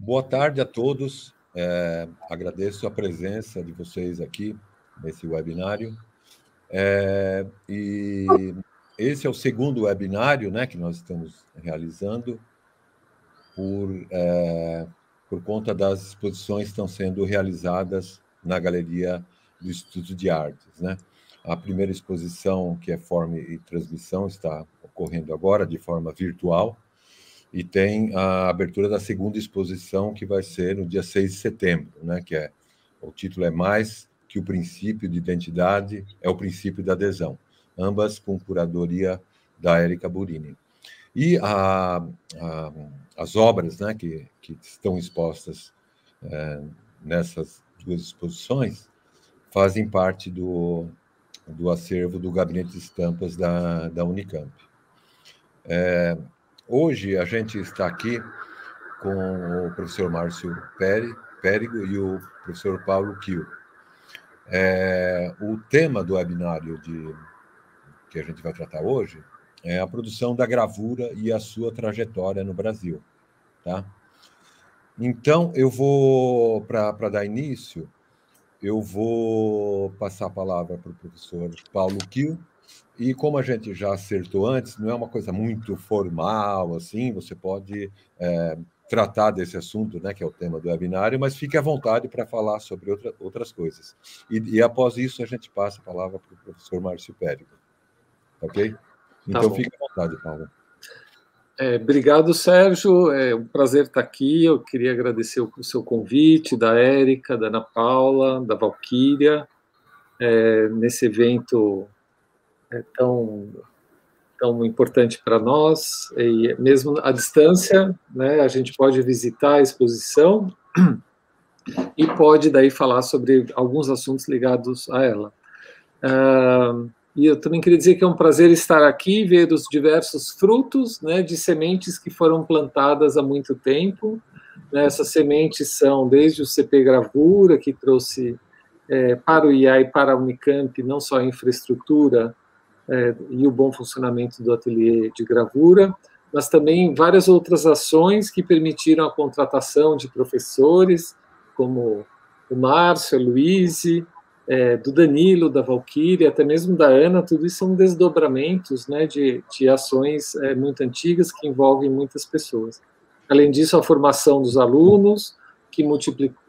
Boa tarde a todos. Agradeço a presença de vocês aqui nesse webinário. E esse é o segundo webinário, né, que nós estamos realizando por conta das exposições que estão sendo realizadas na Galeria do Instituto de Artes, né? A primeira exposição, que é Forma e Transmissão, está ocorrendo agora de forma virtual, e tem a abertura da segunda exposição, que vai ser no dia 6 de setembro, né? O título é Mais que o Princípio de Identidade, é o Princípio da Adesão, ambas com curadoria da Érica Burini. E as obras, né, que estão expostas nessas duas exposições fazem parte do acervo do Gabinete de Estampas da Unicamp. Hoje a gente está aqui com o professor Márcio Périgo e o professor Paulo Kiel. O tema do webinário que a gente vai tratar hoje é a produção da gravura e a sua trajetória no Brasil. Tá? Então, eu vou, para dar início, eu vou passar a palavra para o professor Paulo Kiel, e como a gente já acertou antes, não é uma coisa muito formal, assim, você pode tratar desse assunto, né, que é o tema do webinário, mas fique à vontade para falar sobre outras coisas. E após isso, a gente passa a palavra para o professor Márcio Périgo. Ok? Então, fique à vontade, Paulo. Obrigado, Sérgio. É um prazer estar aqui. Eu queria agradecer o seu convite, da Érica, da Ana Paula, da Valquíria, nesse evento tão importante para nós. E mesmo à distância, né, a gente pode visitar a exposição e pode daí falar sobre alguns assuntos ligados a ela. E eu também queria dizer que é um prazer estar aqui e ver os diversos frutos, né, de sementes que foram plantadas há muito tempo. Essas sementes são desde o CP Gravura, que trouxe para o IA e para a Unicamp não só a infraestrutura e o bom funcionamento do ateliê de gravura, mas também várias outras ações que permitiram a contratação de professores, como o Márcio, a Luíse, do Danilo, da Valquíria, até mesmo da Ana. Tudo isso são desdobramentos, né, de ações muito antigas que envolvem muitas pessoas. Além disso, a formação dos alunos, que multiplicam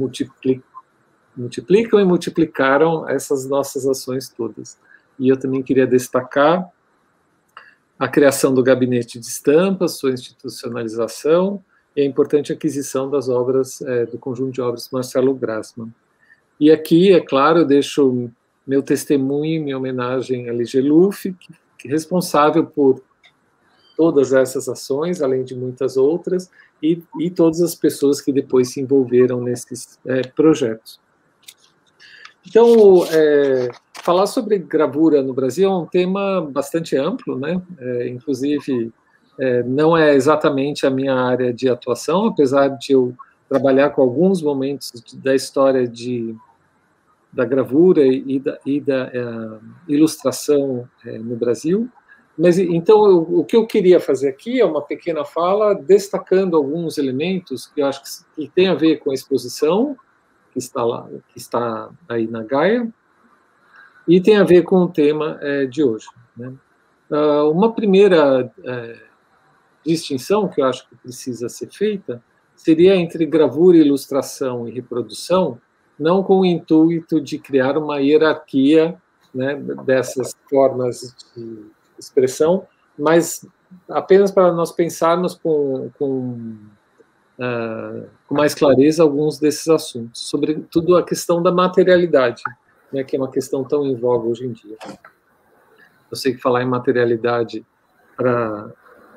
e multiplicaram essas nossas ações todas. E eu também queria destacar a criação do Gabinete de Estampas, sua institucionalização e a importante aquisição das obras, do conjunto de obras do Marcelo Grassmann. E aqui, é claro, eu deixo meu testemunho, minha homenagem a Ligia Luff, que é responsável por todas essas ações, além de muitas outras, e todas as pessoas que depois se envolveram nesses projetos. Então, falar sobre gravura no Brasil é um tema bastante amplo, né? Inclusive, não é exatamente a minha área de atuação, apesar de eu trabalhar com alguns momentos da história da gravura e da ilustração no Brasil. Mas, então, o que eu queria fazer aqui é uma pequena fala destacando alguns elementos que eu acho que tem a ver com a exposição que está aí na Gaia, e tem a ver com o tema de hoje, né? Uma primeira distinção que eu acho que precisa ser feita seria entre gravura, ilustração e reprodução, não com o intuito de criar uma hierarquia, né, dessas formas de expressão, mas apenas para nós pensarmos com mais clareza alguns desses assuntos, sobretudo a questão da materialidade, né, que é uma questão tão em voga hoje em dia. Eu sei que falar em materialidade para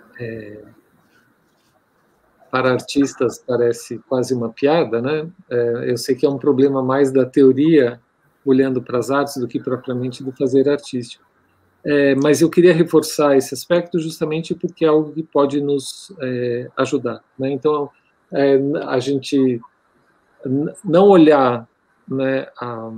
artistas parece quase uma piada, né? Eu sei que é um problema mais da teoria, olhando para as artes, do que propriamente do fazer artístico. Mas eu queria reforçar esse aspecto justamente porque é algo que pode nos ajudar, né? Então, a gente não olhar, né,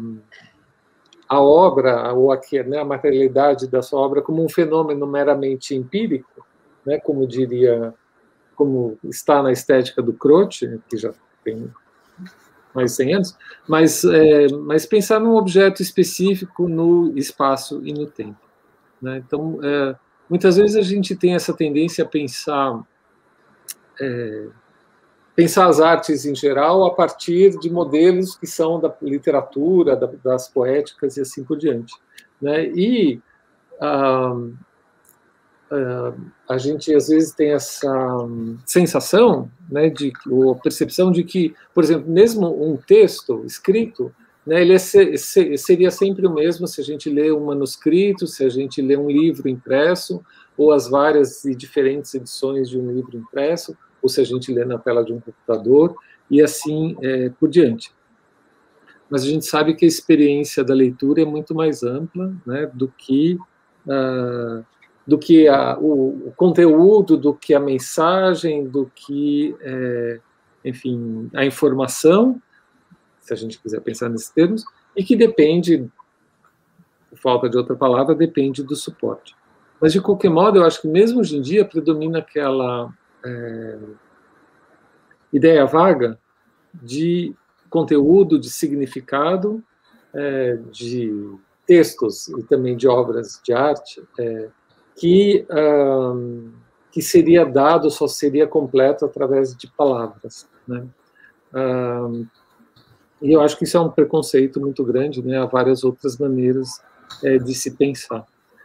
a obra, ou aqui, né, a materialidade da sua obra como um fenômeno meramente empírico, né, como diria como está na estética do Croce, que já tem mais de 100 anos, mas pensar num objeto específico no espaço e no tempo, né? Então, muitas vezes a gente tem essa tendência a pensar as artes em geral a partir de modelos que são da literatura, das poéticas e assim por diante, né? E a gente às vezes tem essa sensação, né, ou percepção de que, por exemplo, mesmo um texto escrito, né, ele seria sempre o mesmo se a gente lê um manuscrito, se a gente lê um livro impresso, ou as várias e diferentes edições de um livro impresso, ou se a gente lê na tela de um computador, e assim por diante. Mas a gente sabe que a experiência da leitura é muito mais ampla, né, do que o conteúdo, do que a mensagem, do que, enfim, a informação, se a gente quiser pensar nesses termos, e que depende, por falta de outra palavra, depende do suporte. Mas, de qualquer modo, eu acho que mesmo hoje em dia predomina aquela ideia vaga de conteúdo, de significado, de textos e também de obras de arte, que seria dado, só seria completo através de palavras, né? E eu acho que isso é um preconceito muito grande, né? Há várias outras maneiras de se pensar.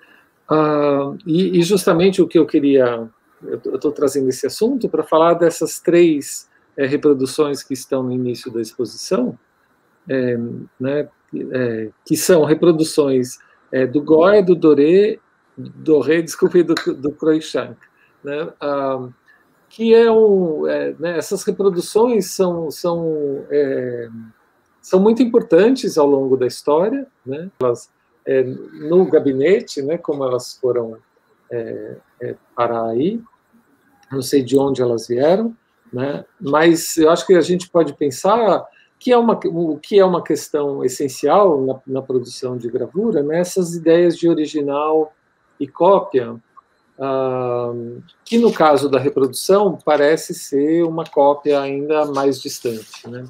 E justamente o que eu queria... Eu estou trazendo esse assunto para falar dessas 3 reproduções que estão no início da exposição, né? Que são reproduções do Goya, do Doré, desculpe, do Cruikshank, né? Que né, essas reproduções são muito importantes ao longo da história, né? Elas, no gabinete, né, como elas foram parar aí, não sei de onde elas vieram, né? Mas eu acho que a gente pode pensar o que é uma questão essencial na produção de gravura, né? Essas ideias de original e cópia, que no caso da reprodução parece ser uma cópia ainda mais distante, né?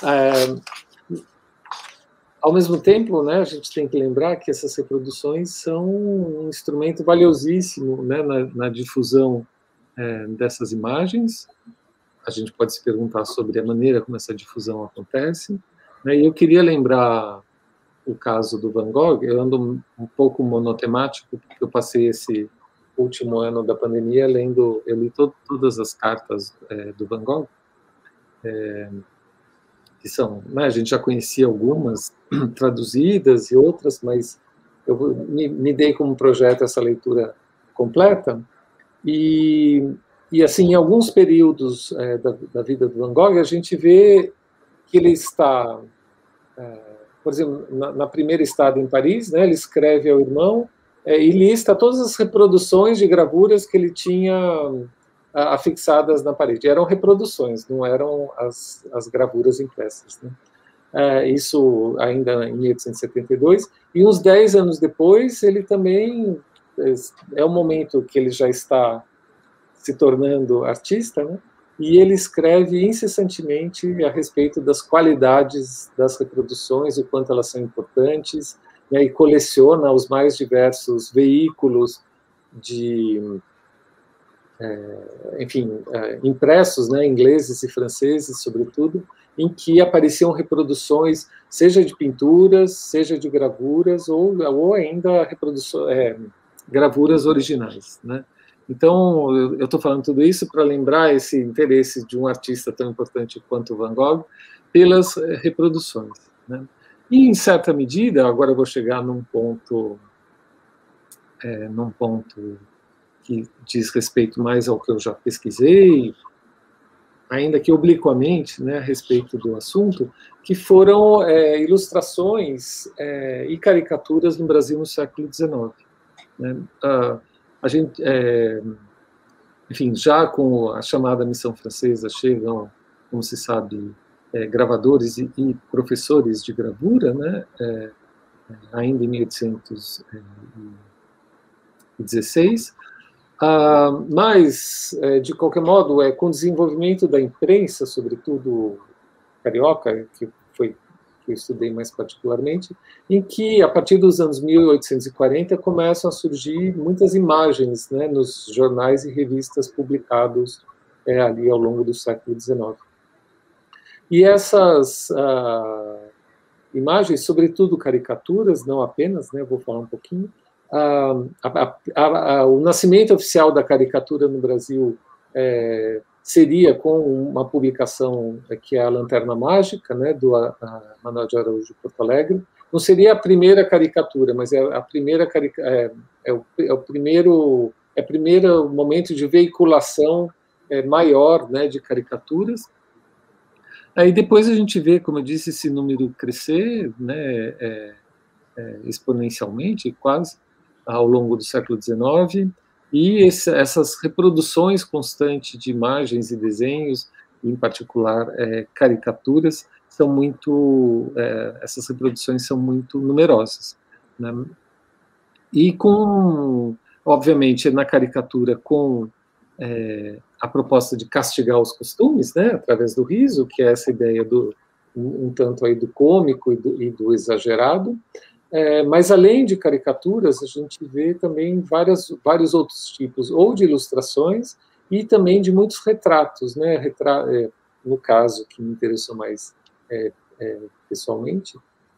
Ao mesmo tempo, né, a gente tem que lembrar que essas reproduções são um instrumento valiosíssimo, né, na difusão dessas imagens. A gente pode se perguntar sobre a maneira como essa difusão acontece, né? E eu queria lembrar o caso do Van Gogh. Eu ando um pouco monotemático, porque eu passei esse último ano da pandemia eu li todas as cartas do Van Gogh, que são, né, a gente já conhecia algumas traduzidas e outras, mas eu me dei como projeto essa leitura completa, e assim, em alguns períodos da vida do Van Gogh, a gente vê que ele está, por exemplo, na primeira estada em Paris, né, ele escreve ao irmão e lista todas as reproduções de gravuras que ele tinha afixadas na parede. Eram reproduções, não eram as gravuras impressas, né? Isso ainda em 1872, e uns 10 anos depois, ele também, é o momento que ele já está se tornando artista, né? E ele escreve incessantemente a respeito das qualidades das reproduções, o quanto elas são importantes, né? E coleciona os mais diversos veículos enfim, impressos, né, ingleses e franceses, sobretudo, em que apareciam reproduções, seja de pinturas, seja de gravuras, ou ainda gravuras originais, né? Então, eu estou falando tudo isso para lembrar esse interesse de um artista tão importante quanto Van Gogh pelas reproduções, né? E, em certa medida, agora eu vou chegar num ponto que diz respeito mais ao que eu já pesquisei, ainda que obliquamente, né, a respeito do assunto, que foram ilustrações e caricaturas no Brasil no século XIX. Né? A gente, enfim, já com a chamada Missão Francesa chegam, como se sabe, gravadores e professores de gravura, né, ainda em 1816, Mas, de qualquer modo, com o desenvolvimento da imprensa, sobretudo carioca, que eu estudei mais particularmente, em que, a partir dos anos 1840, começam a surgir muitas imagens, né, nos jornais e revistas publicados ali ao longo do século XIX. E essas imagens, sobretudo caricaturas, não apenas, né, vou falar um pouquinho, o nascimento oficial da caricatura no Brasil seria com uma publicação que é a Lanterna Mágica, né, do Manuel de Araújo Porto Alegre. Não seria a primeira caricatura, mas é a primeira o primeiro momento de veiculação maior, né, de caricaturas. Aí depois a gente vê, como eu disse, esse número crescer, né, exponencialmente, quase, ao longo do século XIX, e essas reproduções constantes de imagens e desenhos, em particular caricaturas, são muito, essas reproduções são muito numerosas, né? E obviamente, na caricatura, com a proposta de castigar os costumes, né, através do riso, que é essa ideia um tanto aí do cômico e do exagerado. Mas, além de caricaturas, a gente vê também vários outros tipos, ou de ilustrações, e também de muitos retratos, né? No caso, que me interessou mais pessoalmente,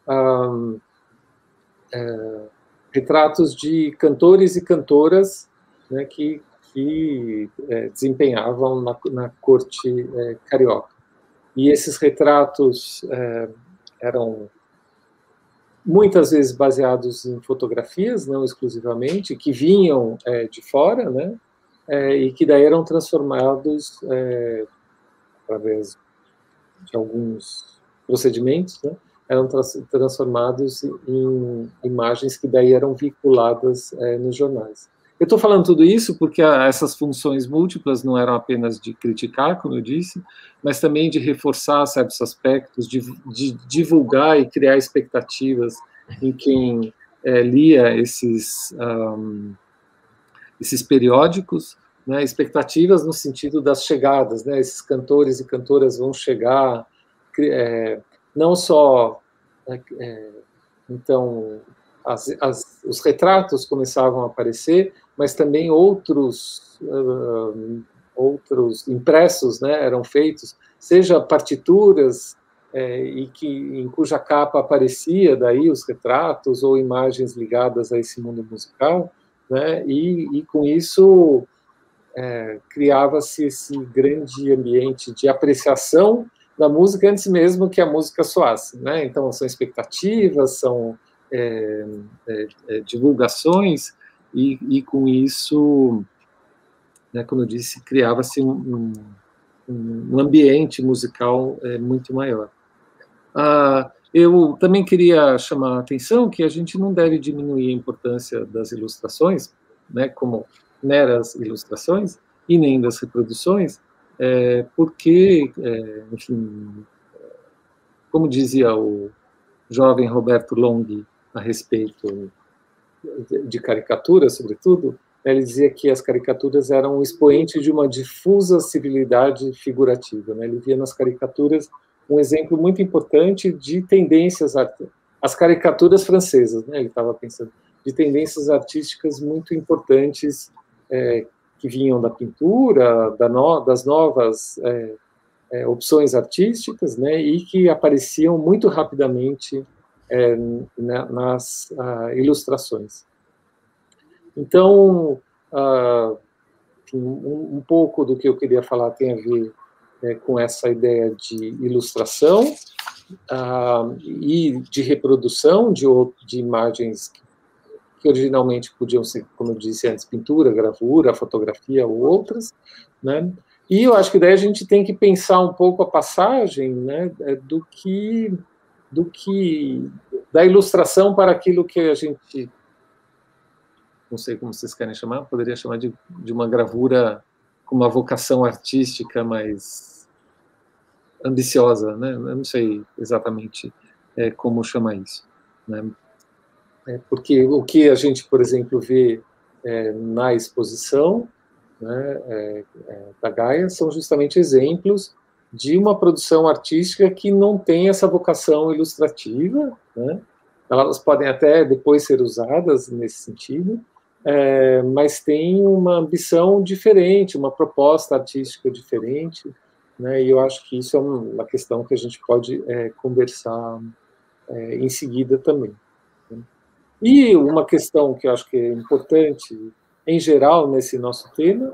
retratos de cantores e cantoras, né, que desempenhavam na corte carioca. E esses retratos eram muitas vezes baseados em fotografias, não exclusivamente, que vinham de fora, né, e que daí eram transformados através de alguns procedimentos, né, eram transformados em imagens que daí eram veiculadas nos jornais. Eu estou falando tudo isso porque essas funções múltiplas não eram apenas de criticar, como eu disse, mas também de reforçar certos aspectos, de divulgar e criar expectativas em quem lia esses periódicos, né, expectativas no sentido das chegadas, né, esses cantores e cantoras vão chegar, não só, então, os retratos começavam a aparecer, mas também outros impressos, né, eram feitos, seja partituras em cuja capa aparecia daí os retratos ou imagens ligadas a esse mundo musical, né, e com isso criava-se esse grande ambiente de apreciação da música antes mesmo que a música soasse, né? Então são expectativas, são divulgações, e com isso, né, como eu disse, criava-se um ambiente musical muito maior. Eu também queria chamar a atenção que a gente não deve diminuir a importância das ilustrações, né, como meras ilustrações, e nem das reproduções, porque, enfim, como dizia o jovem Roberto Long a respeito de caricaturas, sobretudo, ele dizia que as caricaturas eram um expoente de uma difusa civilidade figurativa, né? Ele via nas caricaturas um exemplo muito importante de tendências, as caricaturas francesas, né? Ele estava pensando, de tendências artísticas muito importantes que vinham da pintura, das novas opções artísticas, né? E que apareciam muito rapidamente nas ilustrações. Então, um pouco do que eu queria falar tem a ver com essa ideia de ilustração e de reprodução de imagens que originalmente podiam ser, como eu disse antes, pintura, gravura, fotografia ou outras, né? E eu acho que daí a gente tem que pensar um pouco a passagem, né, da ilustração para aquilo que a gente, não sei como vocês querem chamar, poderia chamar de uma gravura com uma vocação artística mais ambiciosa, né? Eu não sei exatamente como chamar isso, né? Porque o que a gente, por exemplo, vê na exposição, né, da Gaia, são justamente exemplos de uma produção artística que não tem essa vocação ilustrativa, né? Elas podem até depois ser usadas nesse sentido, mas tem uma ambição diferente, uma proposta artística diferente, né? E eu acho que isso é uma questão que a gente pode conversar em seguida também. Né? E uma questão que eu acho que é importante, em geral, nesse nosso tema,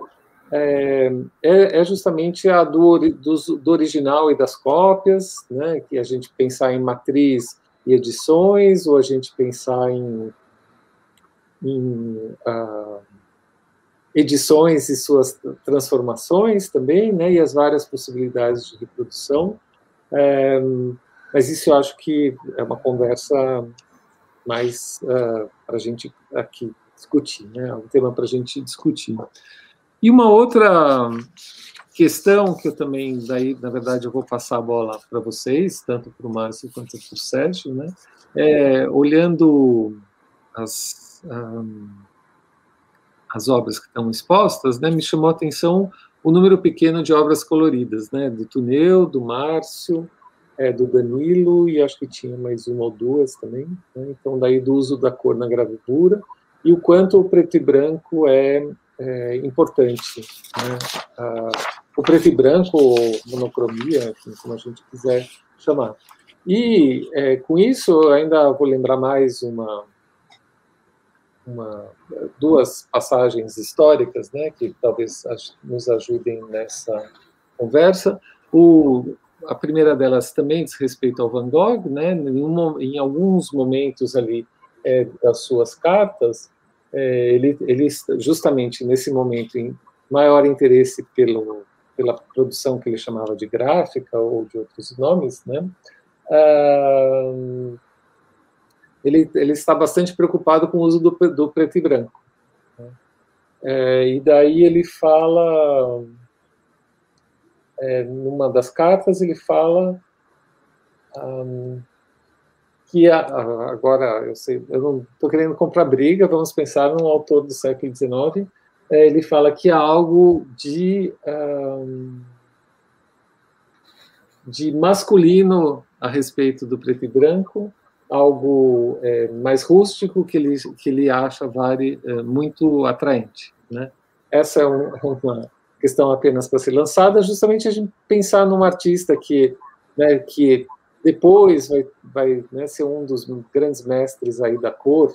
é justamente a do original e das cópias, né? Que a gente pensar em matriz e edições, ou a gente pensar em edições e suas transformações também, né? E as várias possibilidades de reprodução. Mas isso eu acho que é uma conversa mais para a gente aqui discutir, né? É um tema para a gente discutir. E uma outra questão que eu também, daí, na verdade, eu vou passar a bola para vocês, tanto para o Márcio quanto para o Sérgio, né? Olhando as obras que estão expostas, né, me chamou a atenção o número pequeno de obras coloridas, né? Do Tuneu, do Márcio, do Danilo, e acho que tinha mais uma ou duas também, né? Então, daí do uso da cor na gravura, e o quanto o preto e branco é importante, né? O preto e branco, ou monocromia, enfim, como a gente quiser chamar. E, com isso, eu ainda vou lembrar mais duas passagens históricas, né, que talvez nos ajudem nessa conversa. A primeira delas também diz respeito ao Van Gogh, né? Em alguns momentos ali das suas cartas, ele justamente nesse momento em maior interesse pela produção que ele chamava de gráfica ou de outros nomes, né? Ele está bastante preocupado com o uso do preto e branco, né? E daí ele fala, numa das cartas, ele fala que agora, eu não estou querendo comprar briga, vamos pensar num autor do século XIX, ele fala que há algo de masculino a respeito do preto e branco, algo mais rústico que ele acha muito atraente, né? Essa é uma questão apenas para ser lançada, justamente a gente pensar num artista que depois vai né, ser um dos grandes mestres aí da cor,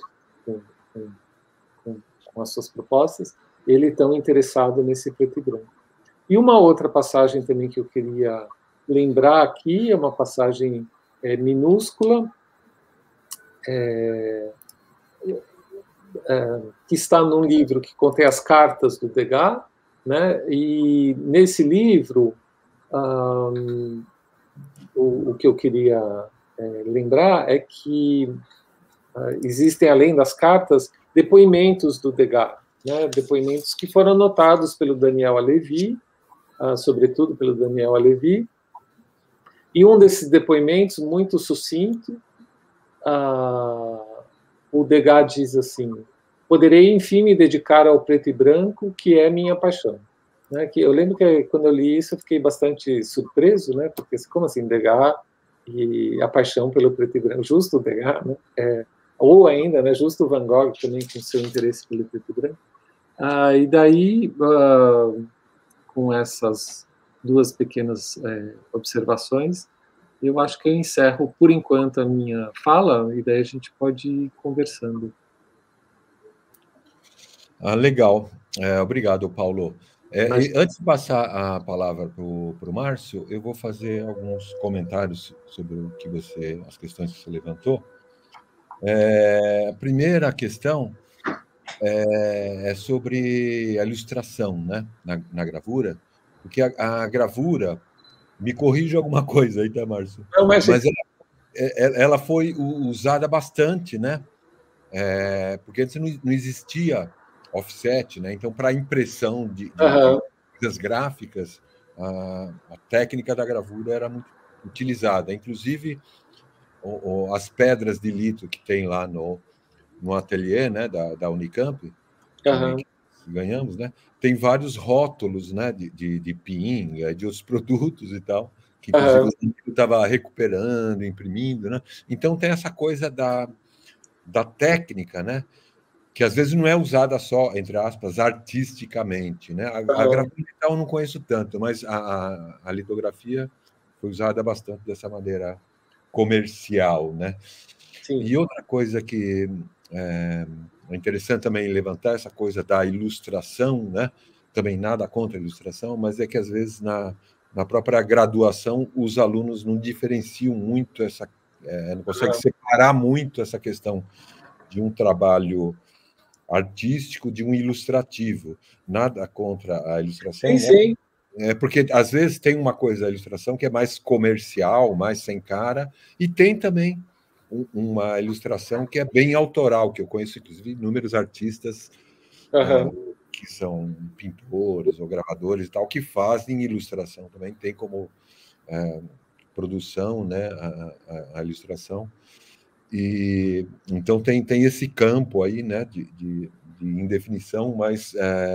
com as suas propostas, ele tão interessado nesse preto e branco. E uma outra passagem também que eu queria lembrar aqui, é uma passagem minúscula, que está num livro que contém as cartas do Degas, né? E nesse livro, o que eu queria lembrar é que existem, além das cartas, depoimentos do Degas, né? Depoimentos que foram anotados pelo Daniel Halévy, sobretudo pelo Daniel Halévy, e um desses depoimentos, muito sucinto, o Degas diz assim: poderei, enfim, me dedicar ao preto e branco, que é minha paixão. Né? Que eu lembro que quando eu li isso eu fiquei bastante surpreso, né? Porque como assim, Degas e a paixão pelo preto e branco, justo o Degas, né? Ou ainda, né, justo o Van Gogh também com seu interesse pelo preto e branco. E daí, com essas duas pequenas observações, eu acho que eu encerro, por enquanto, a minha fala, e daí a gente pode ir conversando. Legal. Obrigado, Paulo. Antes de passar a palavra para o Márcio, eu vou fazer alguns comentários sobre as questões que você levantou. A primeira questão é sobre a ilustração, né, na gravura, porque a gravura, me corrija alguma coisa aí, tá, Márcio? Não, mas ela foi usada bastante, né? Porque antes não existia offset, né? Então, para impressão de coisas gráficas, a técnica da gravura era muito utilizada. Inclusive, as pedras de litro que tem lá no ateliê, né, da Unicamp, Aham. que ganhamos, né? Tem vários rótulos, né, de PIN, de outros produtos e tal, que inclusive Aham. eu estava recuperando, imprimindo, né? Então tem essa coisa da técnica, né? Que às vezes não é usada só, entre aspas, artisticamente, né? A Aham. gravura digital eu não conheço tanto, mas a litografia foi usada bastante dessa maneira comercial, né? Sim. E outra coisa que é interessante também levantar essa coisa da ilustração, né? Também nada contra a ilustração, mas é que às vezes na própria graduação os alunos não diferenciam muito essa, não conseguem Aham. separar muito essa questão de um trabalho artístico de um ilustrativo. Nada contra a Sim, ilustração, né? sim. Porque às vezes tem uma coisa da ilustração que é mais comercial, mais sem cara, e tem também uma ilustração que é bem autoral, que eu conheço, inclusive, inúmeros artistas Aham. que são pintores ou gravadores e tal, que fazem ilustração também, tem como produção, né, a ilustração. E então tem esse campo aí, né, de indefinição, mas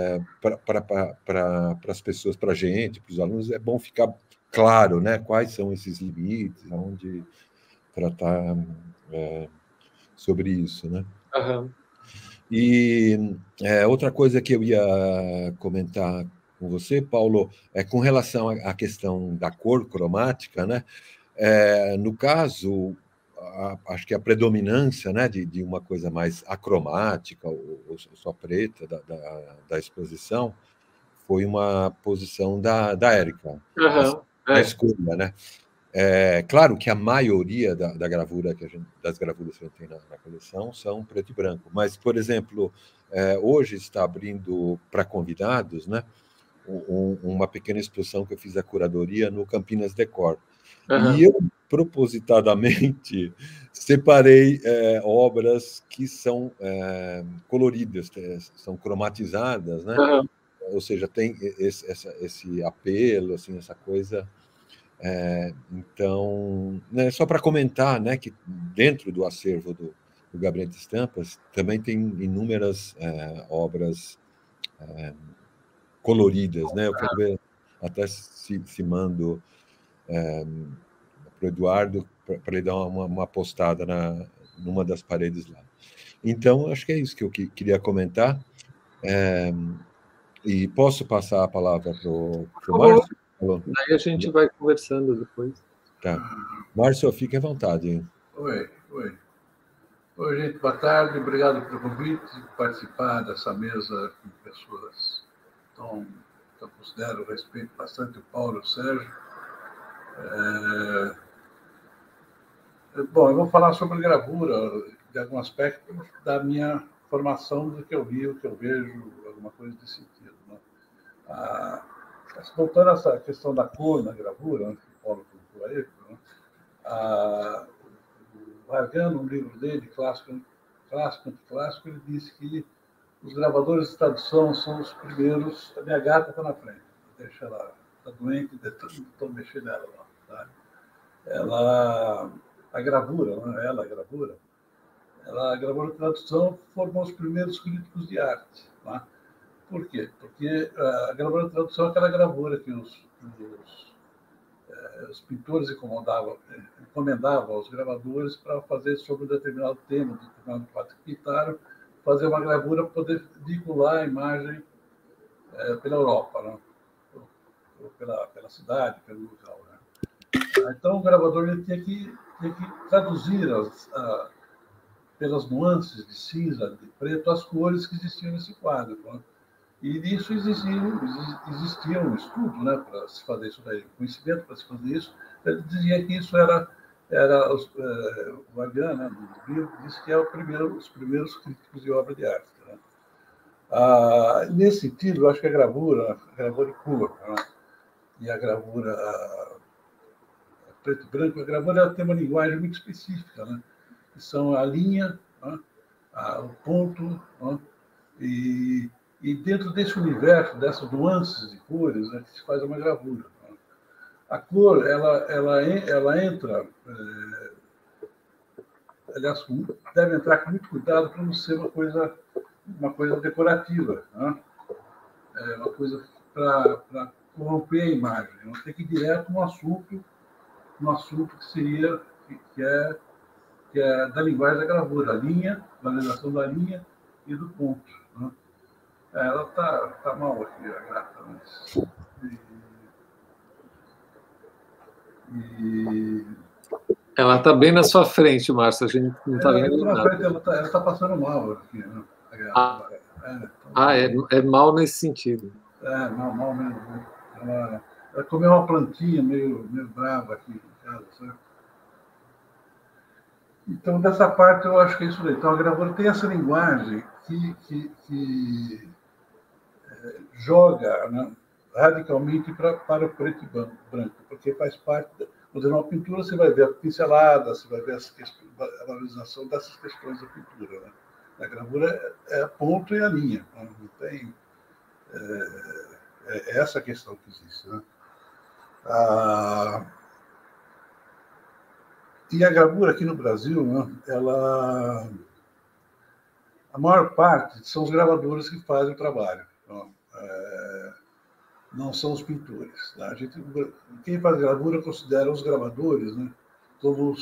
para as pessoas, para a gente, para os alunos, é bom ficar claro, né, quais são esses limites, aonde tratar sobre isso, né? Aham. E outra coisa que eu ia comentar com você, Paulo, é com relação à questão da cor cromática, né? No caso, acho que a predominância, né, de uma coisa mais acromática ou só preta da exposição foi uma posição da Érica, assim, Aham. na É. escolha, né? Claro que a maioria da gravura das gravuras que a gente tem na coleção são preto e branco, mas, por exemplo, hoje está abrindo para convidados, né, uma pequena exposição que eu fiz da curadoria no Campinas Decor. E Aham. eu, propositadamente, separei obras que são coloridas, são cromatizadas, né? Aham. Ou seja, tem esse apelo, assim, essa coisa. Então, né, só para comentar, né, que dentro do acervo do Gabinete de Estampas também tem inúmeras obras coloridas, né? Eu quero ver até se mando para o Eduardo para ele dar uma postada numa das paredes lá. Então, acho que é isso que eu queria comentar. E posso passar a palavra para o Por favor. Márcio? Falou? Daí a gente vai conversando depois. Tá. Márcio, fique à vontade. Oi, oi. Oi, gente, boa tarde. Obrigado pelo convite de participar dessa mesa com pessoas que eu considero, respeito bastante o Paulo e o Sérgio. Bom, eu vou falar sobre gravura, de algum aspecto da minha formação, do que eu vi, o que eu vejo, alguma coisa desse sentido. Né? Voltando a essa questão da cor na gravura, né, que o Paulo colocou aí, né? O Vargan, no livro dele, Clássico Anticlássico, ele disse que os gravadores de tradução são os primeiros. A minha gata está na frente, deixa ela, está doente, estou mexendo nela lá. Tá? A gravura, né? A gravura de tradução formou os primeiros críticos de arte. Tá? Por quê? Porque a gravura de tradução é aquela gravura que os pintores encomendavam aos gravadores para fazer sobre um determinado tema, um determinado quadro que pintaram, fazer uma gravura para poder vincular a imagem pela Europa, né? Ou pela cidade, pelo local. Né? Então, o gravador ele tinha que traduzir pelas nuances de cinza, de preto, as cores que existiam nesse quadro. Né? E nisso existia um estudo, né, para se fazer isso daí, conhecimento para se fazer isso. Ele dizia que isso era o Vargan, né, no livro, disse que é os primeiros críticos de obra de arte. Né? Nesse sentido, eu acho que a gravura em cor, né, e a gravura preto e branco, a gravura tem uma linguagem muito específica, né, que são a linha, né, o ponto, né, e dentro desse universo, dessas nuances de cores, né, que se faz uma gravura. Né? A cor, ela entra, aliás, deve entrar com muito cuidado para não ser uma coisa uma coisa decorativa, né? É uma coisa para corromper a imagem. Não tem que ir direto no assunto que seria que é da linguagem da gravura, a linha, valorização da linha e do ponto, né? Ela tá mal aqui, a gata, mas... Ela está bem na sua frente, Márcio, a gente não está vendo nada. Frente, ela tá passando mal aqui, né? É mal nesse sentido. Mal mesmo. Né? Ela comeu uma plantinha meio brava aqui em casa, certo? Então, dessa parte, eu acho que é isso aí. Então, a gravura tem essa linguagem que joga, né, radicalmente para o preto e branco, porque faz parte quando numa pintura você vai ver a pincelada, você vai ver a valorização dessas questões da pintura, né? A gravura é a ponto e a linha, não tem essa questão que existe, né? E a gravura aqui no Brasil, né, a maior parte são os gravadores que fazem o trabalho. Não são os pintores. Né? Quem faz gravura considera os gravadores, né, como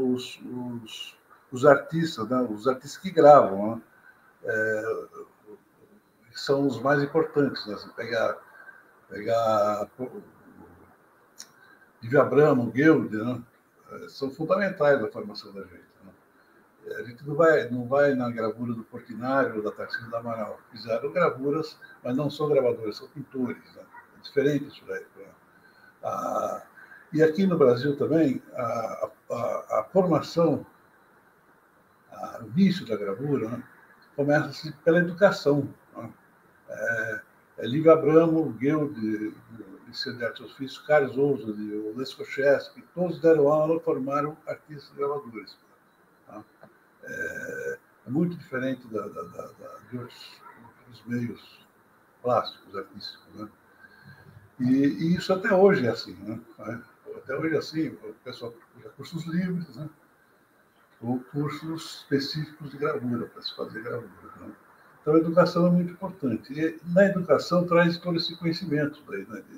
os artistas, né, os artistas que gravam, né, que são os mais importantes. Né? Você pegar Livio Abramo, Guilde, né, são fundamentais na formação da gente. Né? A gente não vai na gravura do Portinari ou da Tarsila do Amaral. Fizeram gravuras, mas não são gravadores, são pintores. Né? É diferente isso daí. E aqui no Brasil também, a formação, o início da gravura, né, começa-se pela educação. Né? Livio Abramo, Guilde, Liceu de Artes e Ofícios, Carlos Ouza, o Lescochesky, todos deram aula e formaram artistas gravadores. Tá? É muito diferente de outros meios plásticos, artísticos. Né? E isso até hoje é assim. Né? Até hoje é assim, o pessoal procura cursos livres, né? Ou cursos específicos de gravura, para se fazer gravura. Né? Então, a educação é muito importante. E na educação traz todo esse conhecimento daí, né?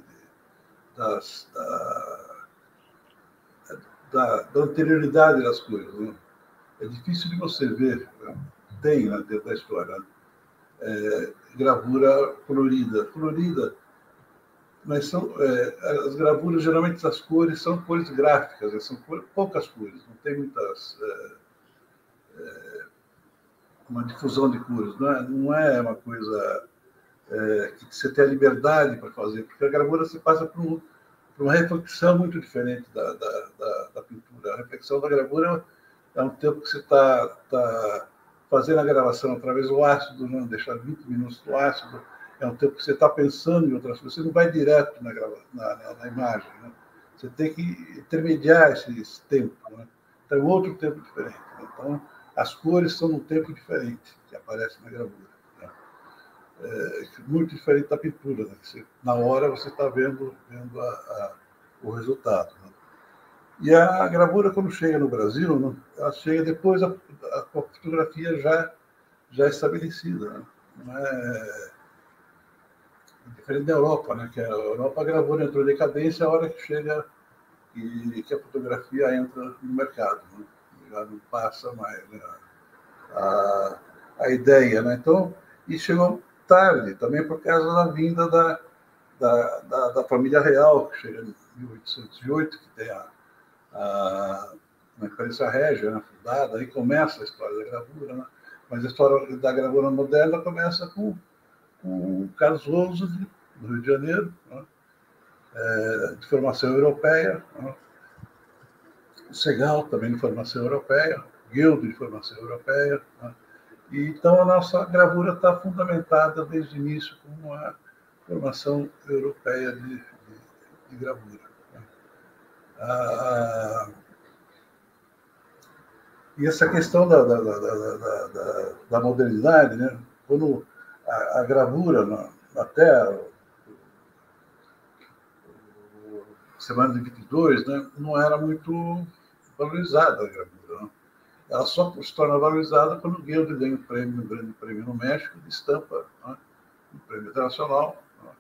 Da anterioridade das coisas. Né? É difícil de você ver, né? Tem, né, dentro da história, gravura colorida, mas são as gravuras, geralmente as cores são cores gráficas, né? São poucas cores, não tem muitas uma difusão de cores, não é uma coisa que você tem a liberdade para fazer, porque a gravura se passa por uma reflexão muito diferente da pintura. A reflexão da gravura é um tempo que você está fazendo a gravação através do ácido, não deixar 20 minutos no ácido, é um tempo que você está pensando em outras coisas, você não vai direto na imagem. Né? Você tem que intermediar esse tempo. Né? Então, é outro tempo diferente. Né? Então, as cores são um tempo diferente que aparece na gravura. Né? Muito diferente da pintura. Né? Na hora você está vendo o resultado. Né? E a gravura, quando chega no Brasil, né, ela chega depois da fotografia já estabelecida. Né? Não é diferente da Europa, né? Que a Europa, a gravura entrou em decadência a hora que chega e que a fotografia entra no mercado. Né? Já não passa mais, né, a ideia. Né? Então, e chegou tarde, também por causa da vinda da família real, que chega em 1808, que tem a Imprensa Régia, né, fundada, aí começa a história da gravura, né? Mas a história da gravura moderna começa com o Carlos Ouza, do Rio de Janeiro, né? De formação europeia, né? O Segal, também de formação europeia, Guilde, de formação europeia. Né? E, então, a nossa gravura está fundamentada desde o início com uma formação europeia de gravura. Né? E essa questão da modernidade, né? Quando a gravura, até semana de 22, né? Não era muito valorizada a gravura. Né? ela só se torna valorizada quando o Guild ganha um grande prêmio no México de estampa, né? Um prêmio internacional, né?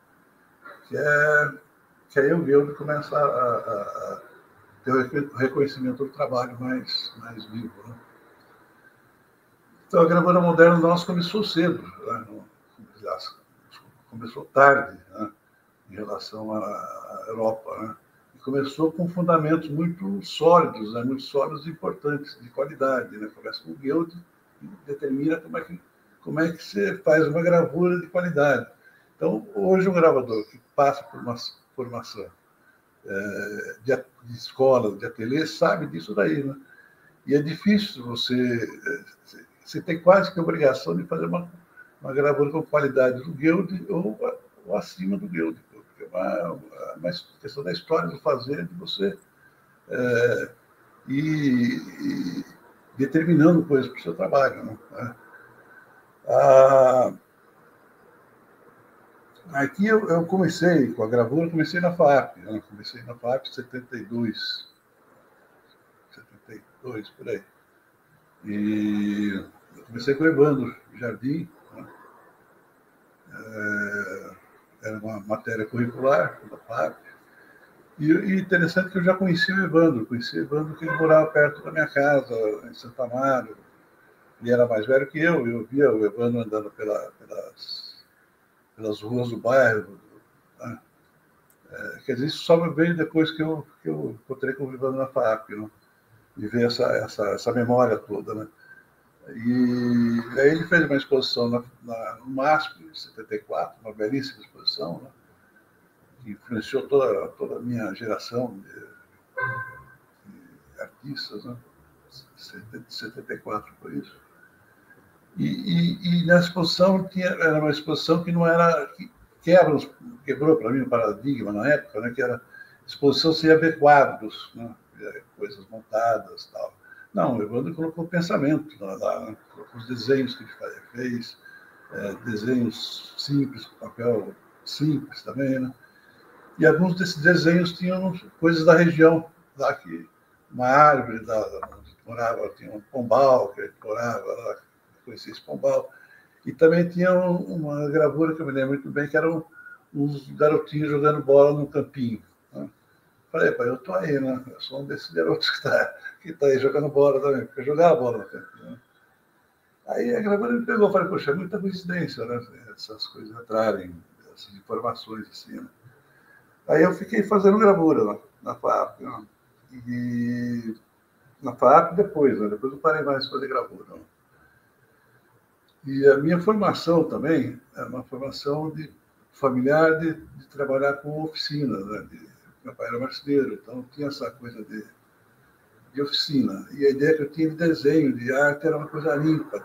Que aí o Guild começa a ter o reconhecimento do trabalho mais vivo, né? Então, a gravura moderna nossa começou cedo, né? Começou tarde, né? Em relação à Europa, né? E começou com fundamentos muito sólidos, né? Muito sólidos e importantes, de qualidade, né? Começa com o Guild e determina como é que você faz uma gravura de qualidade. Então, hoje, um gravador que passa por uma formação de escola, de ateliê, sabe disso daí, né? E é difícil você tem quase que a obrigação de fazer uma gravura com qualidade do Guild ou acima do Guild, porque é uma questão da história do fazer, de você ir determinando coisas para o seu trabalho, né? Aqui eu comecei com a gravura, comecei na FAAP, né? Comecei na FAAP em 72, por aí. E eu comecei com o Evandro Jardim, né? Era uma matéria curricular da FAAP. E interessante que eu já conhecia o Evandro, que ele morava perto da minha casa, em Santa Amaro. Ele era mais velho que eu via o Evandro andando pelas ruas do bairro, né? Quer dizer, isso só veio depois que eu encontrei com o Evandro na FAAP, né? E ver essa memória toda, né? E aí ele fez uma exposição no MASP, em 74, uma belíssima exposição, né? Que influenciou toda a minha geração de artistas, né? 74 por isso. E nessa exposição era uma exposição que não era... que quebrou para mim o paradigma na época, né? Que era exposição sem haver quadros, né? Coisas montadas e tal. Não, o Evandro colocou pensamento lá, né? Colocou os desenhos que ele fez, desenhos simples, papel simples também, né? E alguns desses desenhos tinham coisas da região, lá que uma árvore onde morava, tinha um pombal, que ele morava lá, conhecia esse pombal. E também tinha uma gravura que eu me lembro muito bem, que eram uns garotinhos jogando bola no campinho, né? Falei, pai, eu tô aí, né? Eu sou um desses garotos que tá aí jogando bola também, porque eu jogava bola no campinho, né? Aí a gravura me pegou, falei, poxa, é muita coincidência, né? Essas coisas entrarem, essas informações assim, né? Aí eu fiquei fazendo gravura na FAAP, né? E na FAAP depois, né? Depois eu parei mais de fazer gravura, né? E a minha formação também é uma formação familiar de trabalhar com oficina, né? Meu pai era marceneiro, então tinha essa coisa de oficina. E a ideia que eu tinha de desenho, de arte, era uma coisa limpa,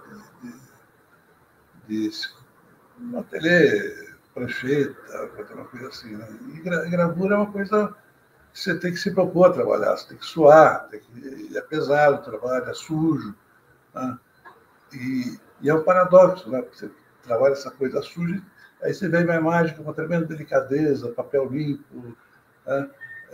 de um ateliê, prancheta, uma coisa assim, né? E gravura é uma coisa que você tem que se propor a trabalhar, você tem que suar, é pesado o trabalho, é sujo, né? E é um paradoxo, né? Porque você trabalha essa coisa suja, aí você vê uma imagem com uma tremenda delicadeza, papel limpo, né?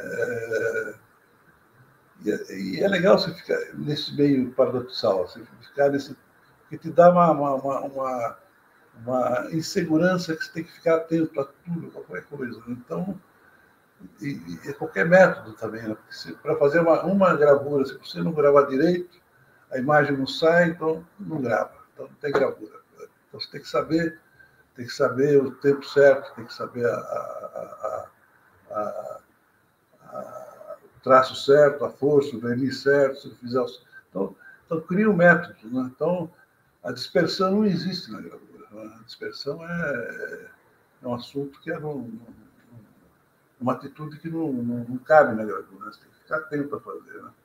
E é legal você ficar nesse meio paradoxal, você ficar nesse... porque te dá uma insegurança que você tem que ficar atento a tudo, qualquer coisa. Então, e qualquer método também, né? Para fazer uma gravura, se você não gravar direito, a imagem não sai, então não grava. Então não tem gravura. Então você tem que saber o tempo certo, tem que saber o traço certo, a força, o verniz certo, se fizer então cria um método, né? Então a dispersão não existe na gravura, né? A dispersão é um assunto que é uma atitude que não cabe na gravura, né? Você tem que ficar atento a fazer, né?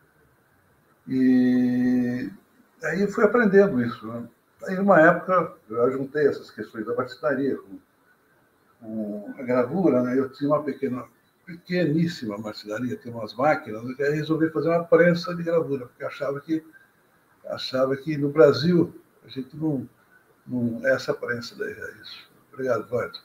E aí eu fui aprendendo isso, né? Aí, numa época, eu juntei essas questões da marcenaria com a gravura, né? Eu tinha uma pequeníssima marcenaria, tinha umas máquinas, e aí resolvi fazer uma prensa de gravura, porque achava que no Brasil a gente não essa prensa daí é isso. Obrigado, Eduardo.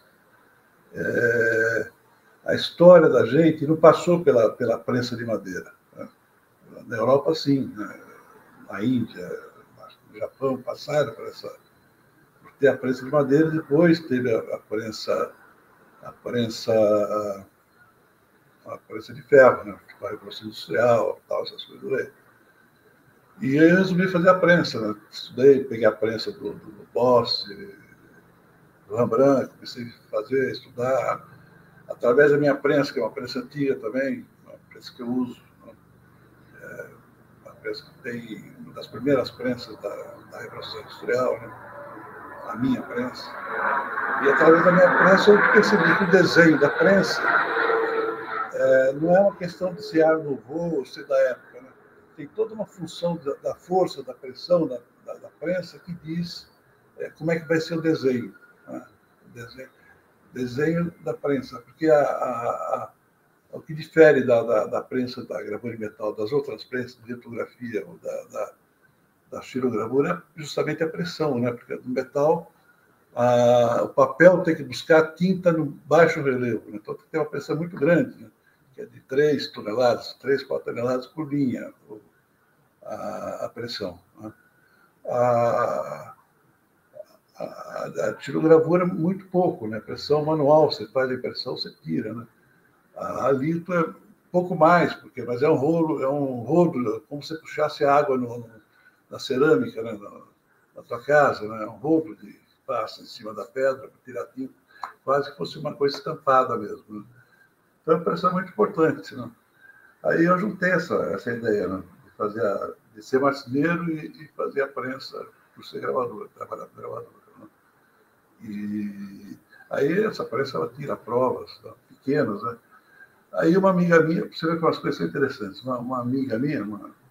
A história da gente não passou pela prensa de madeira, né? Na Europa, sim, né? na Índia, no Japão, passaram por ter a prensa de madeira, depois teve a prensa de ferro, né? Tipo a Revolução Industrial, tal, essas coisas aí. E eu resolvi fazer a prensa, né? Estudei, peguei a prensa do Boss, do Rembrandt, comecei a fazer, estudar, através da minha prensa, que é uma prensa antiga também, uma prensa que eu uso, né? Uma prensa que tem uma das primeiras prensas da Revolução Industrial, né? A minha prensa. E através da minha prensa eu percebi que o desenho da prensa não é uma questão de ser Art Nouveau ou ser da época, né? Tem toda uma função da força, da pressão da prensa que diz como é que vai ser o desenho, né? Desenho da prensa, porque o que difere da prensa da gravura em metal das outras prensas de litografia ou da xilogravura é justamente a pressão, né? Porque no metal o papel tem que buscar tinta no baixo relevo, né? Então tem que ter uma pressão muito grande, né? Que é de 3 toneladas, 3, 4 toneladas por linha, a pressão, né? A xilogravura muito pouco, né? Pressão manual, você faz a impressão, você tira, né? A lito é pouco mais, mas é um rodo, como se puxasse água na cerâmica, né? Na tua casa, né? É um rodo de passa em cima da pedra para tirar tinta, quase que fosse uma coisa estampada mesmo, né? Então a pressão é muito importante, né? Aí eu juntei essa ideia, né? De ser marceneiro e fazer a prensa por ser gravador, trabalhar com gravador, né? E aí essa prensa ela tira provas, tá? Pequenas, né? Aí uma amiga minha, você vê que umas coisas são interessantes, uma amiga minha,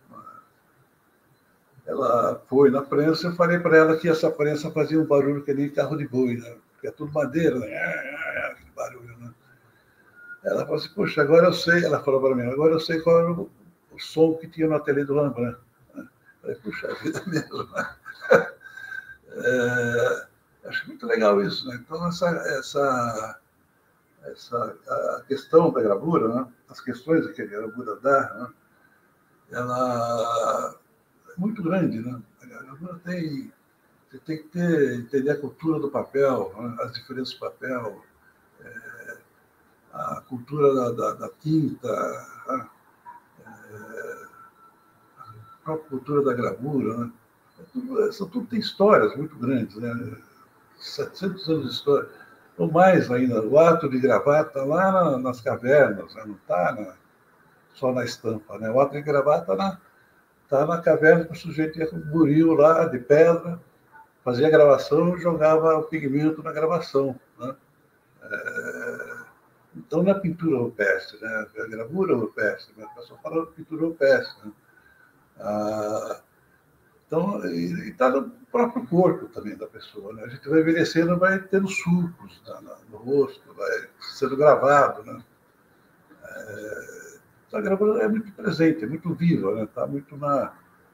ela foi na prensa, eu falei para ela que essa prensa fazia um barulho que nem carro de boi, né? Porque é tudo madeira, né? Aquele barulho, né? Ela falou assim, poxa, agora eu sei, ela falou para mim, agora eu sei qual era o som que tinha no ateliê do Rembrandt, né? Eu falei, puxa, a vida mesmo, né? Acho muito legal isso, né? Então, a questão da gravura, né? As questões que a gravura dá, né? Ela é muito grande, né? A gravura você tem que entender a cultura do papel, né? As diferenças do papel, a cultura da tinta, né? A própria cultura da gravura, né? Tudo tem histórias muito grandes, né? 700 anos de história. Ou mais ainda, o ato de gravar está lá nas cavernas, né? Não está só na estampa, né? O ato de gravar está na caverna que o sujeito ia com um buril lá de pedra, fazia a gravação e jogava o pigmento na gravação, né? Então, na pintura rupestre, né? A gravura rupestre, né? O pessoal fala pintura rupestre, né? Então, está no próprio corpo também da pessoa, né? A gente vai envelhecendo, vai tendo surcos no rosto, vai sendo gravado, né? A gravura é muito presente, é muito viva, né? Está muito na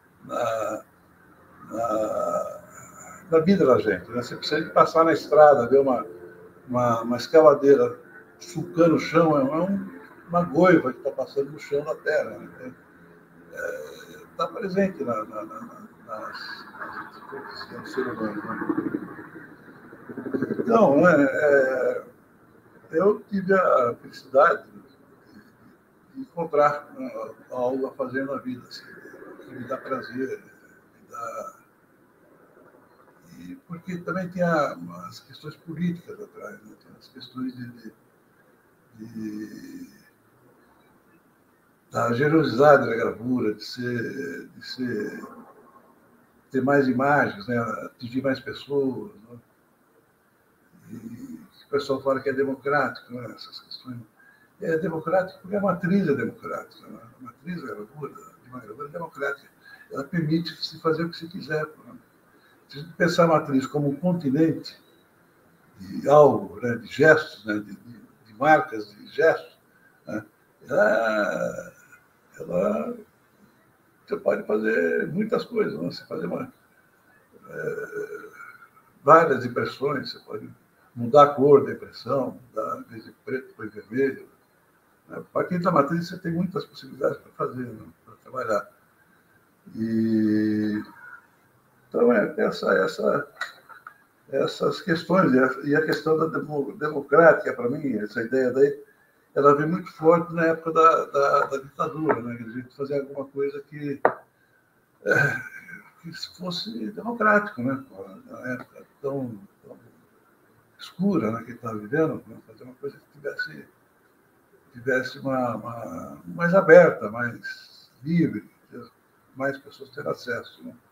vida da gente, né? Você precisa passar na estrada, ver uma escavadeira sulcando o chão, uma goiva que está passando no chão da terra, né? Está presente nas do ser humano, né? Então, eu tive a felicidade de encontrar algo a fazer na vida, assim, que me dá prazer, e porque também tem as questões políticas atrás, né? Tem as questões da generosidade da gravura, de ter mais imagens, né? Atingir mais pessoas, né? E o pessoal fala que é democrático, né? Essas questões. É democrático porque a matriz é democrática, né? A matriz da gravura, de uma gravura é democrática. Ela permite se fazer o que se quiser, né? Se a gente pensar a matriz como um continente de algo, né? De gestos, né? De marcas, de gestos, né? Ela você pode fazer muitas coisas, né? Você pode fazer várias impressões, você pode mudar a cor da impressão, mudar em vez de preto para vermelho. A partir da matriz você tem muitas possibilidades para fazer, né? Para trabalhar. Então, essas questões, e a questão da democrática, para mim, essa ideia daí, ela veio muito forte na época da ditadura, né? Que a gente fazia alguma coisa que fosse democrático, né? Na época tão escura, né, que ele estava vivendo, né? Fazer uma coisa que tivesse mais aberta, mais livre, mais pessoas terem acesso, né?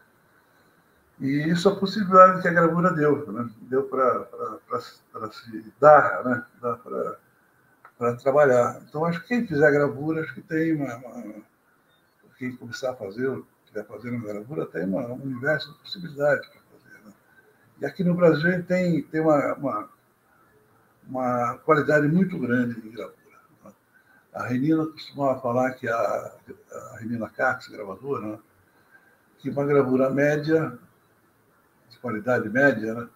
E isso é a possibilidade que a gravura deu, né? Deu para se dar, né? Dá para trabalhar. Então, acho que quem fizer gravura, acho que tem quem começar a fazer, ou estiver fazendo gravura, tem um universo de possibilidades para fazer, né? E aqui no Brasil a gente tem uma qualidade muito grande de gravura. A Renina costumava falar que a Renina Cax, gravadora, né? Que uma gravura média, de qualidade média, né?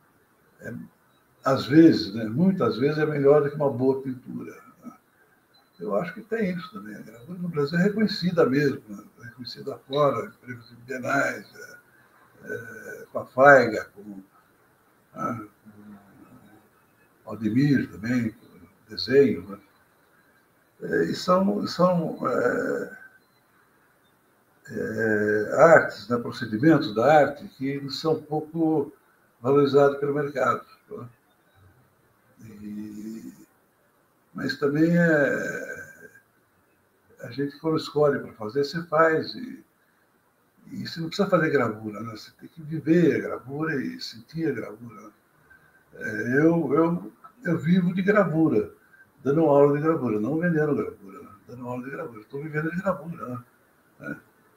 Às vezes, né, muitas vezes, é melhor do que uma boa pintura, né? Eu acho que tem isso também. A gravura no Brasil é reconhecida mesmo, né? Reconhecida fora, em prêmios bienais, com a Faiga, com Aldemir também, com desenho, né? E são artes, né, procedimentos da arte que são pouco valorizados pelo mercado, né? Mas também a gente, quando escolhe para fazer, você faz. E você não precisa fazer gravura, né? Você tem que viver a gravura e sentir a gravura. Eu vivo de gravura, dando aula de gravura, não vendendo gravura, né? Dando aula de gravura. Estou vivendo de gravura, né?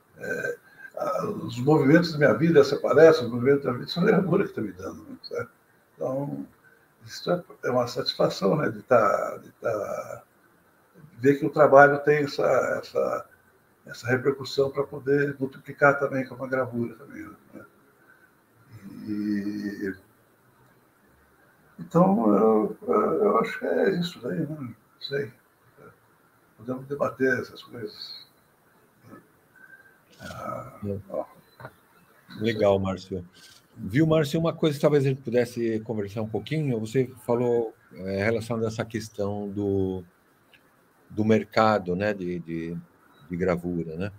Os movimentos da minha vida, essa palestra, os movimentos da minha vida, são a gravura que está me dando, né? Certo? Então, isso é uma satisfação, né? De ver que o trabalho tem essa repercussão para poder multiplicar também com uma gravura também, né? Então, eu acho que é isso daí, né? Não sei. Podemos debater essas coisas. Legal, Márcio. Viu, Márcio, uma coisa que talvez a gente pudesse conversar um pouquinho, você falou relacionado a essa questão do mercado, né, de gravura, né?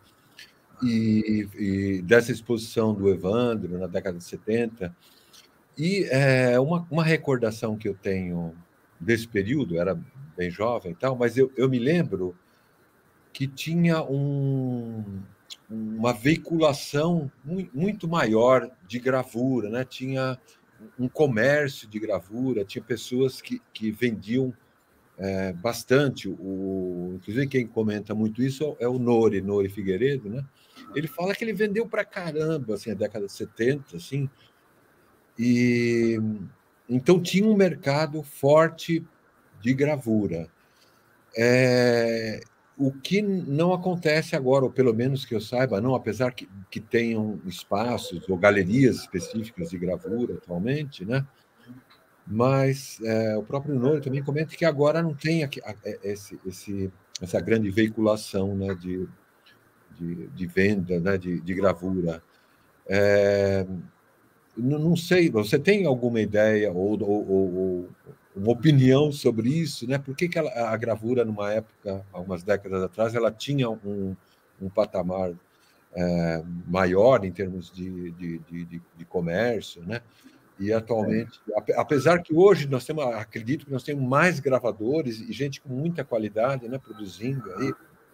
E dessa exposição do Evandro na década de 70. E uma recordação que eu tenho desse período, eu era bem jovem e tal, mas eu me lembro que tinha uma veiculação muito maior de gravura, né? Tinha um comércio de gravura, tinha pessoas que vendiam bastante. Inclusive, quem comenta muito isso é o Nori Figueiredo, né? Ele fala que ele vendeu para caramba, assim, na década de 70, assim, e então tinha um mercado forte de gravura. O que não acontece agora, ou pelo menos que eu saiba, não, apesar que tenham espaços ou galerias específicas de gravura atualmente, né? Mas o próprio Nori também comenta que agora não tem essa grande veiculação, né, de venda, né, de gravura. Não sei, você tem alguma ideia ou uma opinião sobre isso, né? Por que a gravura, numa época, algumas décadas atrás, ela tinha um patamar maior em termos de comércio, né? E atualmente, apesar que hoje acredito que nós temos mais gravadores e gente com muita qualidade, né, produzindo aí.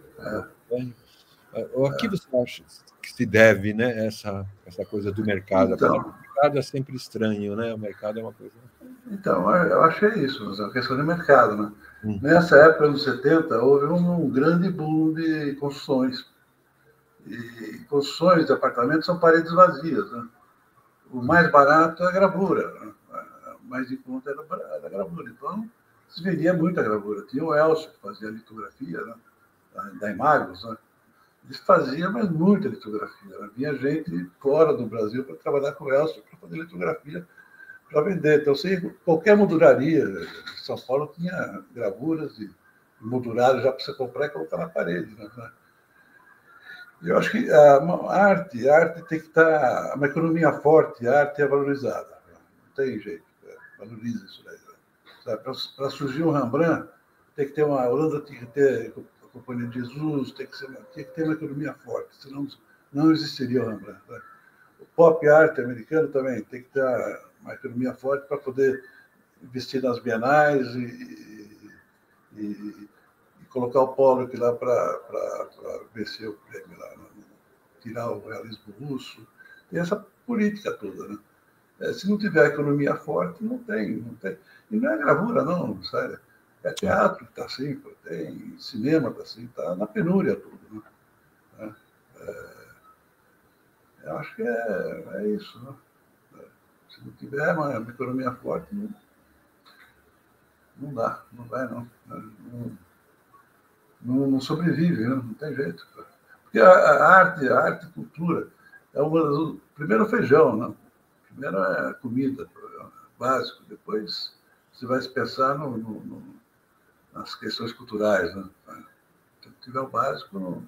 A que você acha que se deve, né, essa coisa do mercado? Apesar que o mercado é sempre estranho, né? O mercado é uma coisa. Então, eu achei isso, é uma questão de mercado, né? Nessa época, nos 70, houve um grande boom de construções. E construções de apartamentos são paredes vazias, né? O mais barato é a gravura, né? O mais em conta era a gravura. Então, se vendia muita gravura. Tinha o Elcio, que fazia litografia, né? Da Imagos, né? Eles faziam, mas muita litografia, né? Vinha gente fora do Brasil para trabalhar com o Elcio, para fazer litografia, para vender. Então, qualquer molduraria de São Paulo tinha gravuras e moldurados já para você comprar e colocar na parede, né? Eu acho que a arte tem que estar... Uma economia forte, a arte é valorizada. Não tem jeito. Valoriza isso daí. Para surgir um Rembrandt, tem que ter uma... A Holanda tem que ter a Companhia de Jesus, tem que ter uma economia forte, senão não existiria o Rembrandt. Né? O pop art americano também tem que ter uma economia forte para poder investir nas bienais e colocar o Pollock lá para vencer o prêmio lá, né? Tirar o realismo russo. Tem essa política toda, né? Se não tiver economia forte, não tem. E não é gravura, não, sério. É teatro que está assim, tem cinema está assim, está na penúria tudo, né? Eu acho que é isso, né? Se não tiver uma economia forte, não dá, não vai, não. Não sobrevive, né? Não tem jeito. Porque a arte, a cultura, é primeiro o feijão, né? Primeiro é a comida, básico, depois você vai se pensar nas questões culturais, né? Se não tiver o básico,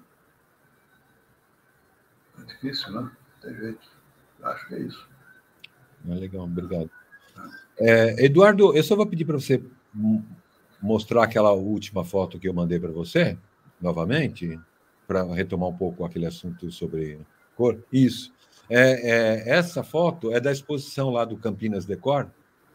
é difícil, né? Não tem jeito. Acho que é isso. Legal, obrigado. Eduardo, eu só vou pedir para você mostrar aquela última foto que eu mandei para você, novamente, para retomar um pouco aquele assunto sobre cor. Isso. Essa foto é da exposição lá do Campinas Decor,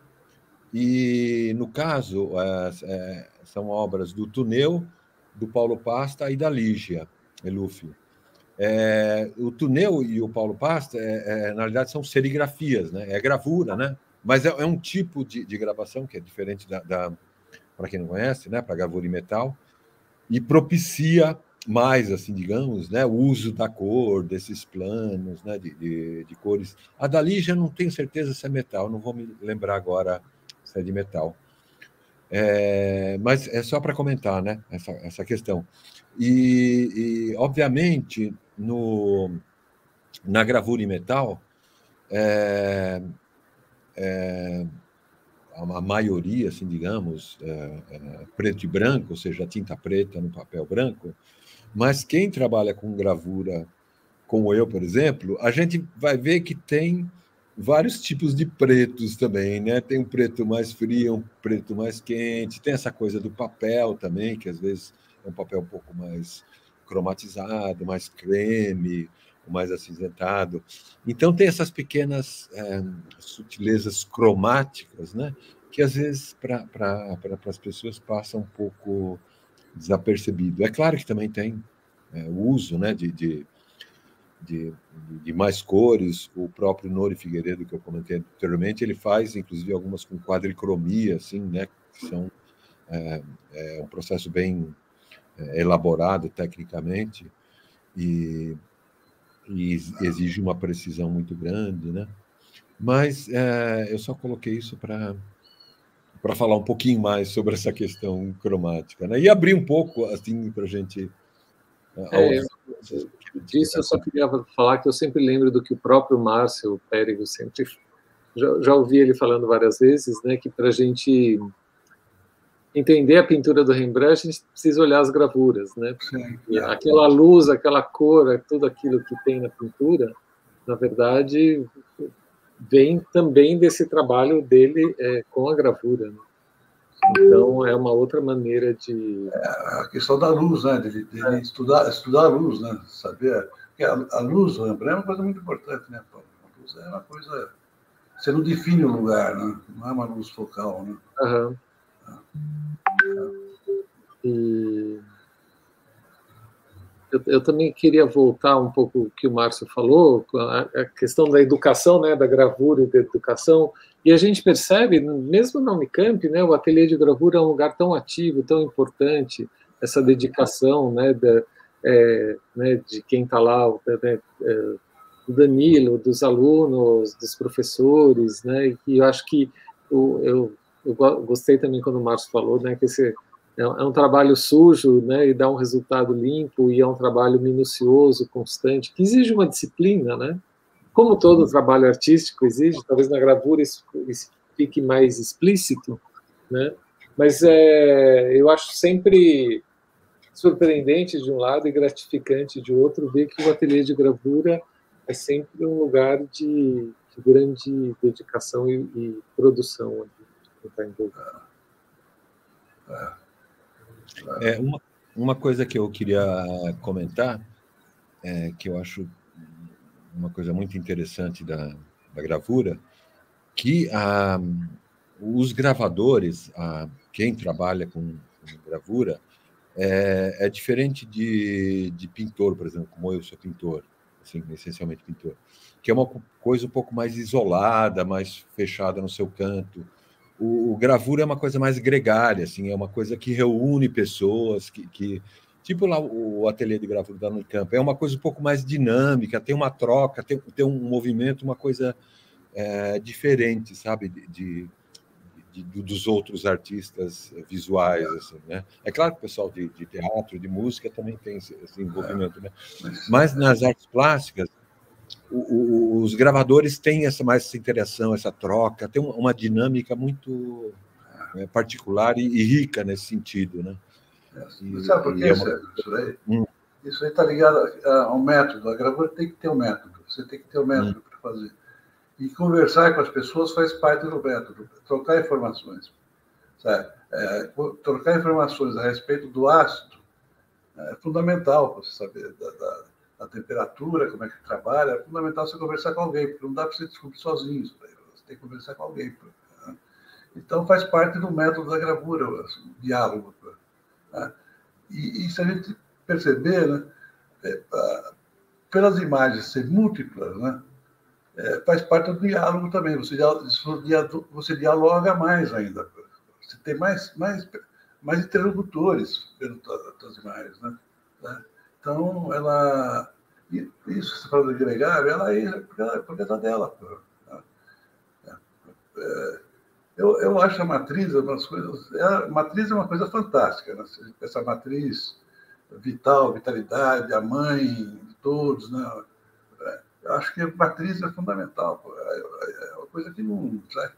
e, no caso, são obras do Tuneu, do Paulo Pasta e da Lígia Eluffi. O Tuneu e o Paulo Pasta, na realidade, são serigrafias, né? É gravura, né? Mas é um tipo de gravação que é diferente para quem não conhece, né? Para gravura em metal, e propicia mais, assim, digamos, né? O uso da cor, desses planos, né? De cores. A da Lígia, não tenho certeza se é metal, não vou me lembrar agora se é de metal. Mas é só para comentar, né? Essa questão. E obviamente, na gravura em metal, a maioria, assim, digamos, preto e branco, ou seja, tinta preta no papel branco, mas quem trabalha com gravura, como eu, por exemplo, a gente vai ver que tem vários tipos de pretos também, né? Tem um preto mais frio, um preto mais quente, tem essa coisa do papel também, que às vezes é um papel um pouco mais cromatizado, mais creme, mais acinzentado. Então, tem essas pequenas sutilezas cromáticas, né? Que às vezes para as pessoas passa um pouco desapercebido. É claro que também tem o uso, né, de mais cores. O próprio Nori Figueiredo, que eu comentei anteriormente, ele faz, inclusive, algumas com quadricromia, assim, né, que são um processo bem elaborado tecnicamente e exige uma precisão muito grande, né? Mas eu só coloquei isso para falar um pouquinho mais sobre essa questão cromática, né? E abrir um pouco, assim, para a gente... Disso eu só queria falar que eu sempre lembro do que o próprio Márcio Périgo sempre... Já ouvi ele falando várias vezes, né, que para a gente entender a pintura do Rembrandt, a gente precisa olhar as gravuras, né? Aquela luz, aquela cor, tudo aquilo que tem na pintura, na verdade, vem também desse trabalho dele com a gravura, né? Então, é uma outra maneira de... A questão da luz, né? De estudar a luz, né? Saber... Porque a luz, o Rembrandt, é uma coisa muito importante, né, Paulo? A luz é uma coisa... Você não define o lugar, né? Não é uma luz focal, né? Uhum. E eu também queria voltar um pouco ao que o Márcio falou, a questão da educação, né, da gravura e da educação, e a gente percebe, mesmo na Unicamp, né, o ateliê de gravura é um lugar tão ativo, tão importante, essa dedicação, né, de quem está lá, do Danilo, dos alunos, dos professores, né, e eu acho que eu gostei também quando o Márcio falou, né, que esse é um trabalho sujo, né, e dá um resultado limpo, e é um trabalho minucioso, constante, que exige uma disciplina, né? Como todo trabalho artístico exige, talvez na gravura isso fique mais explícito, né? Mas eu acho sempre surpreendente de um lado e gratificante de outro ver que o ateliê de gravura é sempre um lugar de grande dedicação e produção. Uma coisa que eu queria comentar, que eu acho uma coisa muito interessante da gravura, que os gravadores, quem trabalha com gravura, é diferente de pintor, por exemplo, como eu sou pintor, assim, essencialmente pintor, que é uma coisa um pouco mais isolada, mais fechada no seu canto. O gravura é uma coisa mais gregária, assim, é uma coisa que reúne pessoas, tipo lá o ateliê de gravura da Unicamp, é uma coisa um pouco mais dinâmica, tem uma troca, tem um movimento, uma coisa diferente, sabe, dos outros artistas visuais, assim, né? É claro que o pessoal de teatro, de música também tem esse envolvimento, né? Mas nas artes plásticas, os gravadores têm mais essa interação, essa troca, tem uma dinâmica muito particular e rica nesse sentido, né? Sabe por quê, Sérgio? Isso aí está ligado ao método. A gravura tem que ter um método. Você tem que ter um método para fazer. E conversar com as pessoas faz parte do método. Trocar informações. Sabe? Trocar informações a respeito do ácido é fundamental para você saber da temperatura, como é que trabalha. É fundamental você conversar com alguém, porque não dá para você descobrir sozinho isso. Você tem que conversar com alguém. Né? Então, faz parte do método da gravura, o diálogo. Né? E se a gente perceber, né, pelas imagens ser múltiplas, né, faz parte do diálogo também. Você dialoga mais ainda. Você tem mais interlocutores pelas imagens. Né? Então, isso, você fala de gregário, ela é por causa dela. Eu acho a matriz umas coisas. A matriz é uma coisa fantástica. Né? Essa matriz vitalidade, a mãe de todos, né? Eu acho que a matriz é fundamental. É uma coisa que não. Sabe?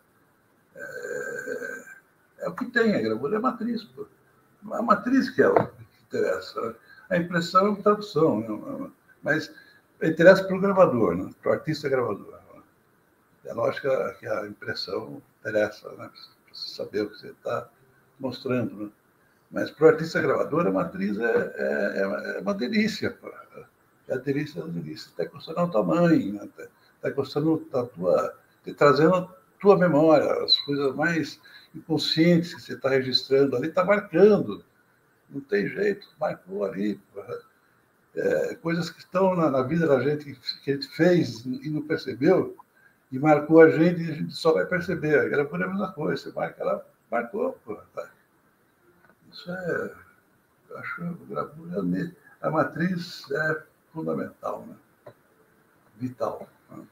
É o que tem, a gravura é a matriz. Pô. A matriz que é o que interessa. Né? A impressão é uma tradução, né? Mas interessa para o gravador, né? Para o artista gravador. Né? É lógico que a impressão interessa, né? Para você saber o que você está mostrando. Né? Mas para o artista gravador, a matriz é uma delícia. Pô. É a delícia da delícia. Está encostando ao tamanho, né? Está encostando trazendo a tua memória, as coisas mais inconscientes que você está registrando ali, está marcando. Não tem jeito, marcou ali. Coisas que estão na vida da gente, que a gente fez e não percebeu, e marcou a gente e a gente só vai perceber. A gravura é a mesma coisa, você marca, ela marcou. Pô, tá? Isso eu acho que a gravura, a matriz é fundamental, né? Vital.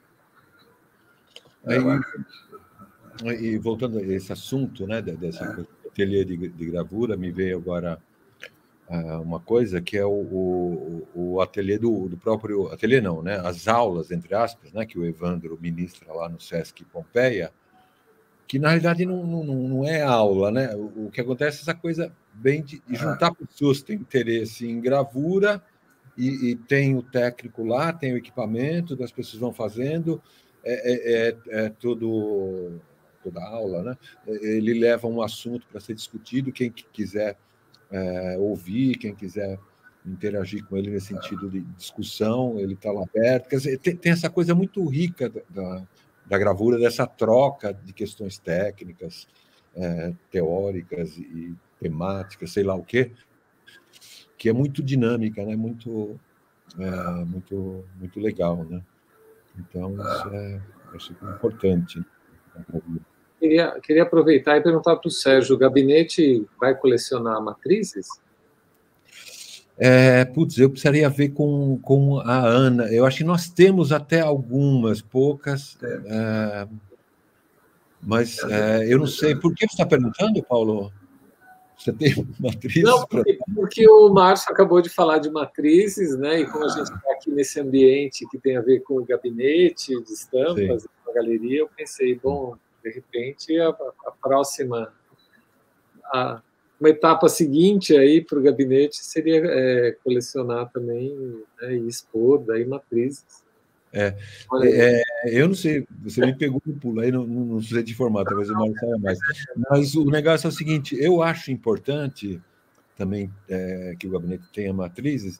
Né? E voltando a esse assunto, né, dessa ateliê de gravura, me veio agora uma coisa que é o ateliê do próprio ateliê, não, né? As aulas, entre aspas, né, que o Evandro ministra lá no Sesc Pompeia, que na realidade não é aula, né? O que acontece é essa coisa bem de juntar pessoas que têm interesse em gravura e tem o técnico lá, tem o equipamento, as pessoas vão fazendo, toda a aula, né? Ele leva um assunto para ser discutido, quem quiser ouvir, quem quiser interagir com ele nesse sentido de discussão, ele está lá aberto. Quer dizer, tem essa coisa muito rica da gravura, dessa troca de questões técnicas, teóricas e temáticas, sei lá o quê, que é muito dinâmica, né? Muito legal, né? Então, isso é super importante. Queria aproveitar e perguntar para o Sérgio, o gabinete vai colecionar matrizes? Eu precisaria ver com a Ana. Eu acho que nós temos até algumas, poucas, mas eu não sei. Por que você está perguntando, Paulo? Você tem matrizes? Não, porque o Márcio acabou de falar de matrizes, né? E como a gente está aqui nesse ambiente que tem a ver com o gabinete de estampas, com a galeria, eu pensei, bom, de repente a próxima uma etapa seguinte aí para o gabinete seria colecionar também, né, e expor daí matrizes. Eu não sei, você me pegou no pulo aí, não sei te informar, talvez o Mário saiba mais. Mas o negócio é o seguinte, eu acho importante também que o gabinete tenha matrizes,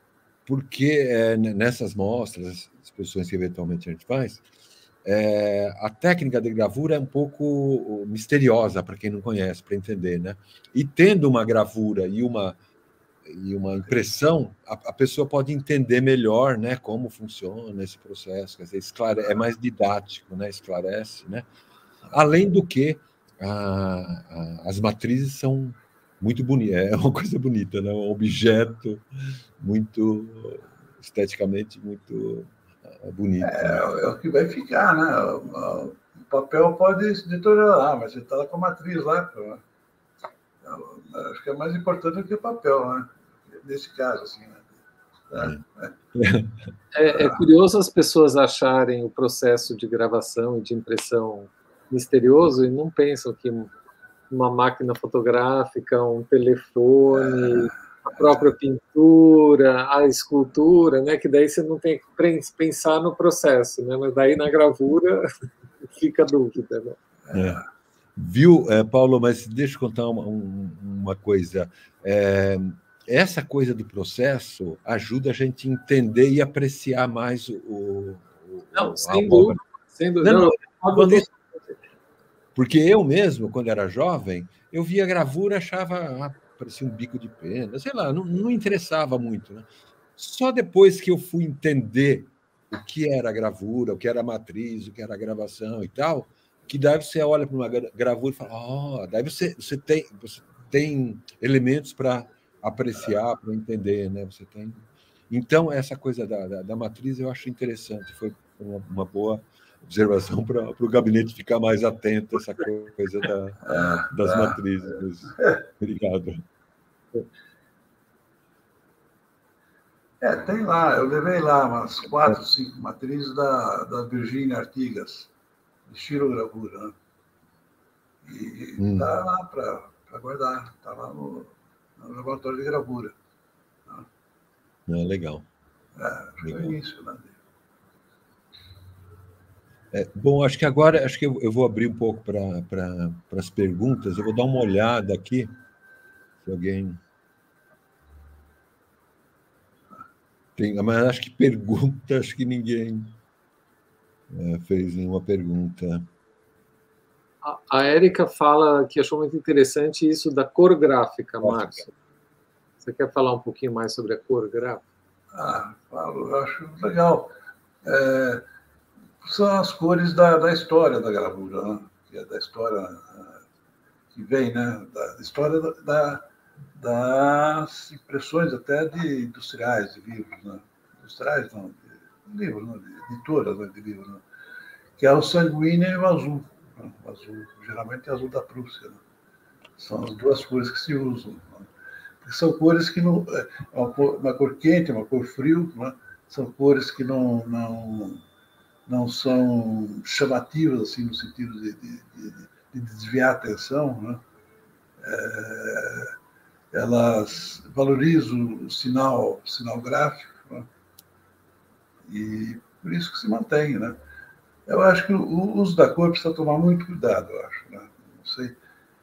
porque nessas mostras, exposições que eventualmente a gente faz, a técnica de gravura é um pouco misteriosa para quem não conhece, para entender, né? E tendo uma gravura e uma impressão, a pessoa pode entender melhor, né, como funciona esse processo, quer dizer, é mais didático, né, esclarece, né? Além do que as matrizes são muito bonitas, é uma coisa bonita, né? Um objeto muito esteticamente muito bonito. É o que vai ficar, né? O papel pode se deteriorar, mas você está com a matriz lá. Acho que é mais importante do que o papel, né? Nesse caso, assim, né? É curioso as pessoas acharem o processo de gravação e de impressão misterioso e não pensam que uma máquina fotográfica, um telefone, a própria pintura, a escultura, né? Que daí você não tem que pensar no processo, né? Mas daí na gravura fica a dúvida, né? Viu, Paulo? Mas deixa eu contar uma coisa. Essa coisa do processo ajuda a gente a entender e apreciar mais Não, a sem obra. dúvida. Sem dúvida. Não, porque eu mesmo, quando era jovem, eu via a gravura, achava, parecia um bico de pena, sei lá, não interessava muito, né? Só depois que eu fui entender o que era a gravura, o que era a matriz, o que era a gravação e tal, que daí você olha para uma gravura e fala, daí você tem elementos para apreciar, para entender, né? Você tem. Então, essa coisa da matriz eu acho interessante, foi uma boa observação para o gabinete ficar mais atento a essa coisa das matrizes. Obrigado. Tem lá, eu levei lá umas 4, 5 matrizes da Virginia Artigas, de xilogravura, né? E está lá para guardar, está lá no laboratório de gravura. Legal. Legal. É isso, né? Bom, acho que agora eu vou abrir um pouco para as perguntas. Eu vou dar uma olhada aqui, se alguém tem, mas acho que pergunta, acho que ninguém fez nenhuma pergunta. A Érica fala que achou muito interessante isso da cor gráfica, Márcio. Você quer falar um pouquinho mais sobre a cor gráfica? Falo, eu acho legal. São as cores da história da gravura, né? Que é da história que vem, né? Da história das impressões até de industriais, de livros, né? Industriais, não, de livros, né? De editoras, né? De livros, né? Que é o sanguíneo e o azul. Né? O azul, geralmente é azul da Prússia. Né? São as duas cores que se usam. Né? Porque são cores que não. Uma cor quente, uma cor frio, né? São cores que não são chamativas, assim, no sentido de desviar a atenção, né? Elas valorizam o sinal gráfico, né? E por isso que se mantém, né? Eu acho que o uso da cor precisa tomar muito cuidado, eu acho, né? Não sei.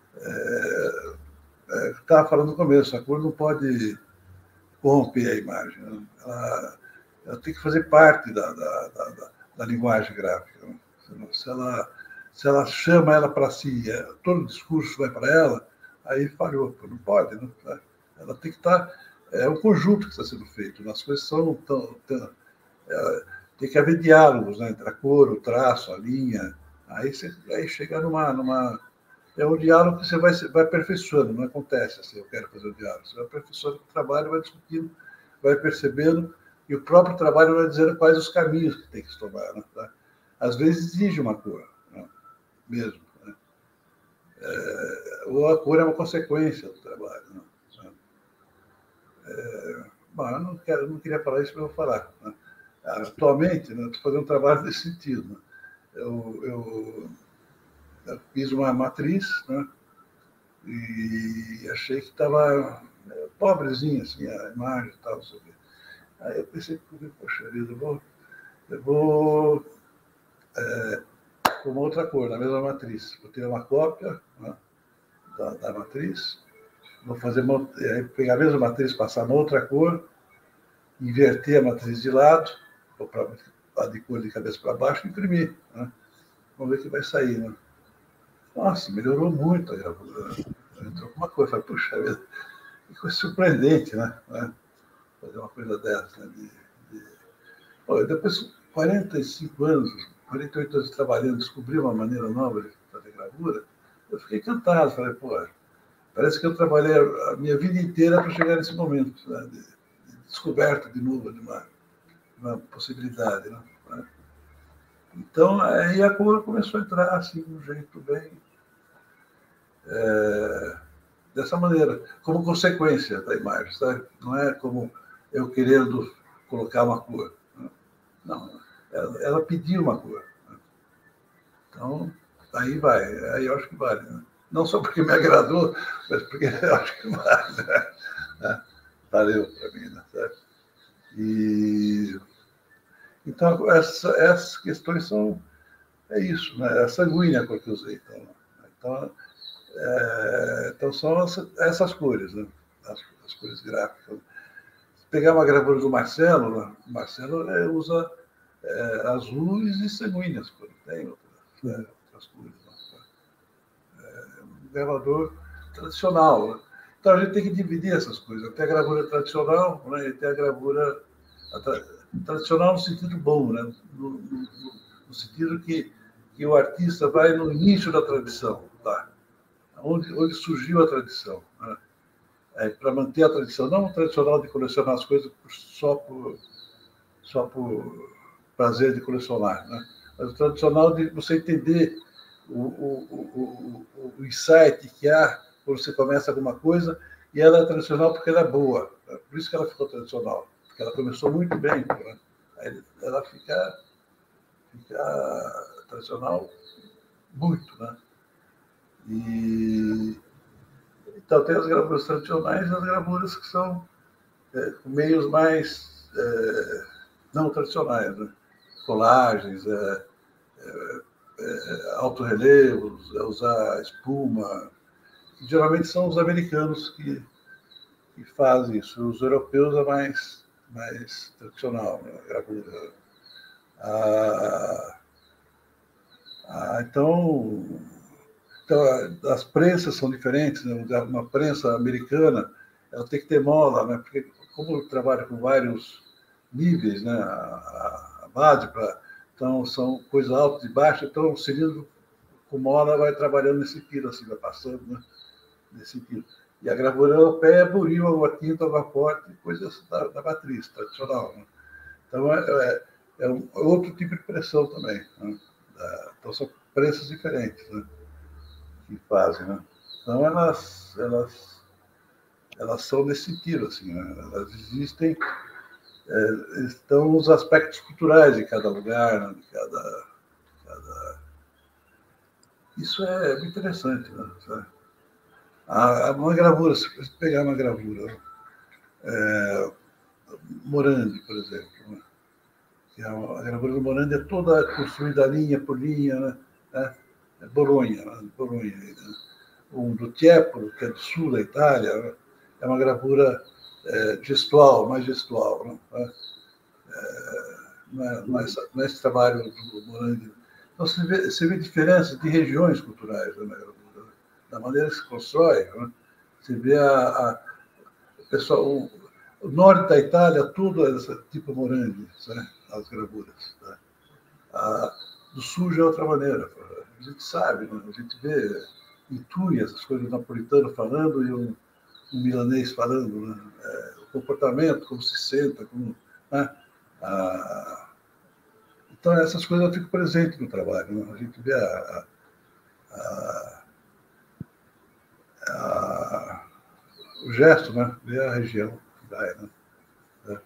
Estava falando no começo, a cor não pode corromper a imagem, né? Ela tem que fazer parte da linguagem gráfica. Né? Se ela chama ela para si, todo o discurso vai para ela, aí falhou, não pode, né? Ela tem que estar. É um conjunto que está sendo feito, né? As coisas são tem que haver diálogos, né, entre a cor, o traço, a linha. Aí chega numa. É um diálogo que você vai aperfeiçoando, não acontece assim, eu quero fazer o diálogo. Você vai aperfeiçoando o trabalho, vai discutindo, vai percebendo, e o próprio trabalho vai dizendo quais os caminhos que tem que se tomar. Né? Tá? Às vezes exige uma cor, né? Mesmo. Né? Ou a cor é uma consequência do trabalho. Né? Bom, eu não queria falar isso, mas eu vou falar. Né? Atualmente, né, estou fazendo um trabalho nesse sentido. Né? Eu fiz uma matriz, né? e achei que estava pobrezinha assim, a imagem e tal, não sei o quê. Aí eu pensei, poxa vida, eu vou com uma outra cor, na mesma matriz. Vou ter uma cópia, né, da matriz, vou fazer pegar a mesma matriz, passar uma outra cor, inverter a matriz de lado, de cor de cabeça para baixo e imprimir. Né? Vamos ver o que vai sair. Né? Nossa, melhorou muito a gravura. Entrou com uma coisa, falei, puxa vida, que coisa surpreendente, né? Fazer uma coisa dessa. Né? Depois de 45 anos, 48 anos trabalhando, descobri uma maneira nova de fazer gravura, eu fiquei encantado. Falei, pô, parece que eu trabalhei a minha vida inteira para chegar nesse momento, né? de descoberta de novo de uma possibilidade. Né? Então, aí a cor começou a entrar assim, de um jeito bem... dessa maneira, como consequência da imagem, sabe? Não é como eu querendo colocar uma cor. Né? Não, ela pediu uma cor. Né? Então, aí vai, aí eu acho que vale. Né? Não só porque me agradou, mas porque eu acho que vale. Né? Valeu para mim, né? Certo? E então essas questões são isso, né? É sanguínea a cor que eu usei. Então são essas cores, né? As cores gráficas. Se pegar uma gravura do Marcelo, né? O Marcelo usa azuis e sanguíneas, tem outras cores. É um gravador tradicional. Né? Então a gente tem que dividir essas coisas. Tem a gravura tradicional, né? E tem a gravura tradicional no sentido bom, né? No sentido que o artista vai no início da tradição, tá? Onde surgiu a tradição. Né? Para manter a tradição, não o tradicional de colecionar as coisas só por prazer de colecionar, né? Mas o tradicional de você entender o insight que há quando você começa alguma coisa, e ela é tradicional porque ela é boa. Por isso que ela ficou tradicional, porque ela começou muito bem. Né? Aí ela fica tradicional muito. Né? Então, tem as gravuras tradicionais e as gravuras que são meios mais não tradicionais. Né? Colagens, autorrelevos, usar espuma. Geralmente são os americanos que fazem isso. Os europeus é mais tradicional, né? Gravura. Então, as prensas são diferentes. Né? Uma prensa americana, ela tem que ter mola, né? Porque como trabalha com vários níveis, né? A base então são coisas altas e baixas, então o cilindro com mola vai trabalhando nesse pino, assim, vai passando, né? Nesse pino. E a gravura europeia é buril, água tinta, água forte, coisas da matriz tradicional. Né? Então é outro tipo de pressão também. Né? Então são pressas diferentes, né? Que fazem. Né? Então elas são nesse sentido, assim, né? Elas existem, estão os aspectos culturais de cada lugar, né? De cada... Isso é muito interessante, né? Uma gravura, se você pegar uma gravura, Morandi, por exemplo, né? Que a gravura do Morandi é toda construída linha por linha, né? Bolonha, né? Bolonha, né? Um do Tiepolo, que é do sul da Itália, é uma gravura gestual, mais gestual. Né? Não é esse trabalho do Morandi. Então, você vê diferenças de regiões culturais, né? Da maneira que se constrói. Né? Você vê o pessoal, o norte da Itália, tudo é desse tipo Morandi, né? As gravuras. Né? Do sul já é outra maneira. A gente sabe, né? A gente vê, intui essas coisas, o napolitano falando e um milanês falando, né? O comportamento, como se senta, como... Né? Então, essas coisas ficam presentes no trabalho. Né? A gente vê o gesto, né? Vê a região que vai. Né?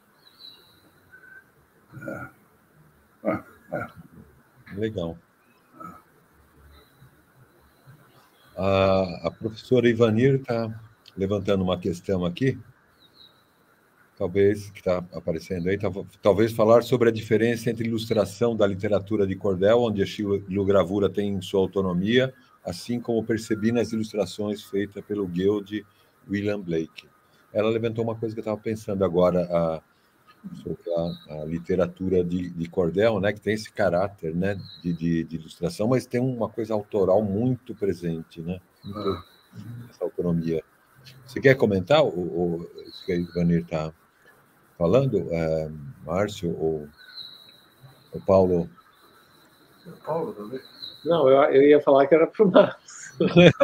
Legal. A professora Ivanir está levantando uma questão aqui, talvez, que está aparecendo aí, talvez falar sobre a diferença entre ilustração da literatura de cordel, onde a xilogravura tem sua autonomia, assim como percebi nas ilustrações feitas pelo Guild William Blake. Ela levantou uma coisa que eu estava pensando agora, sobre a literatura de cordel, né, que tem esse caráter, né, de ilustração, mas tem uma coisa autoral muito presente, né, muito, essa autonomia. Você quer comentar isso que a Ivanir está falando, Márcio ou Paulo? Paulo também. Não, eu ia falar que era para o Marcos.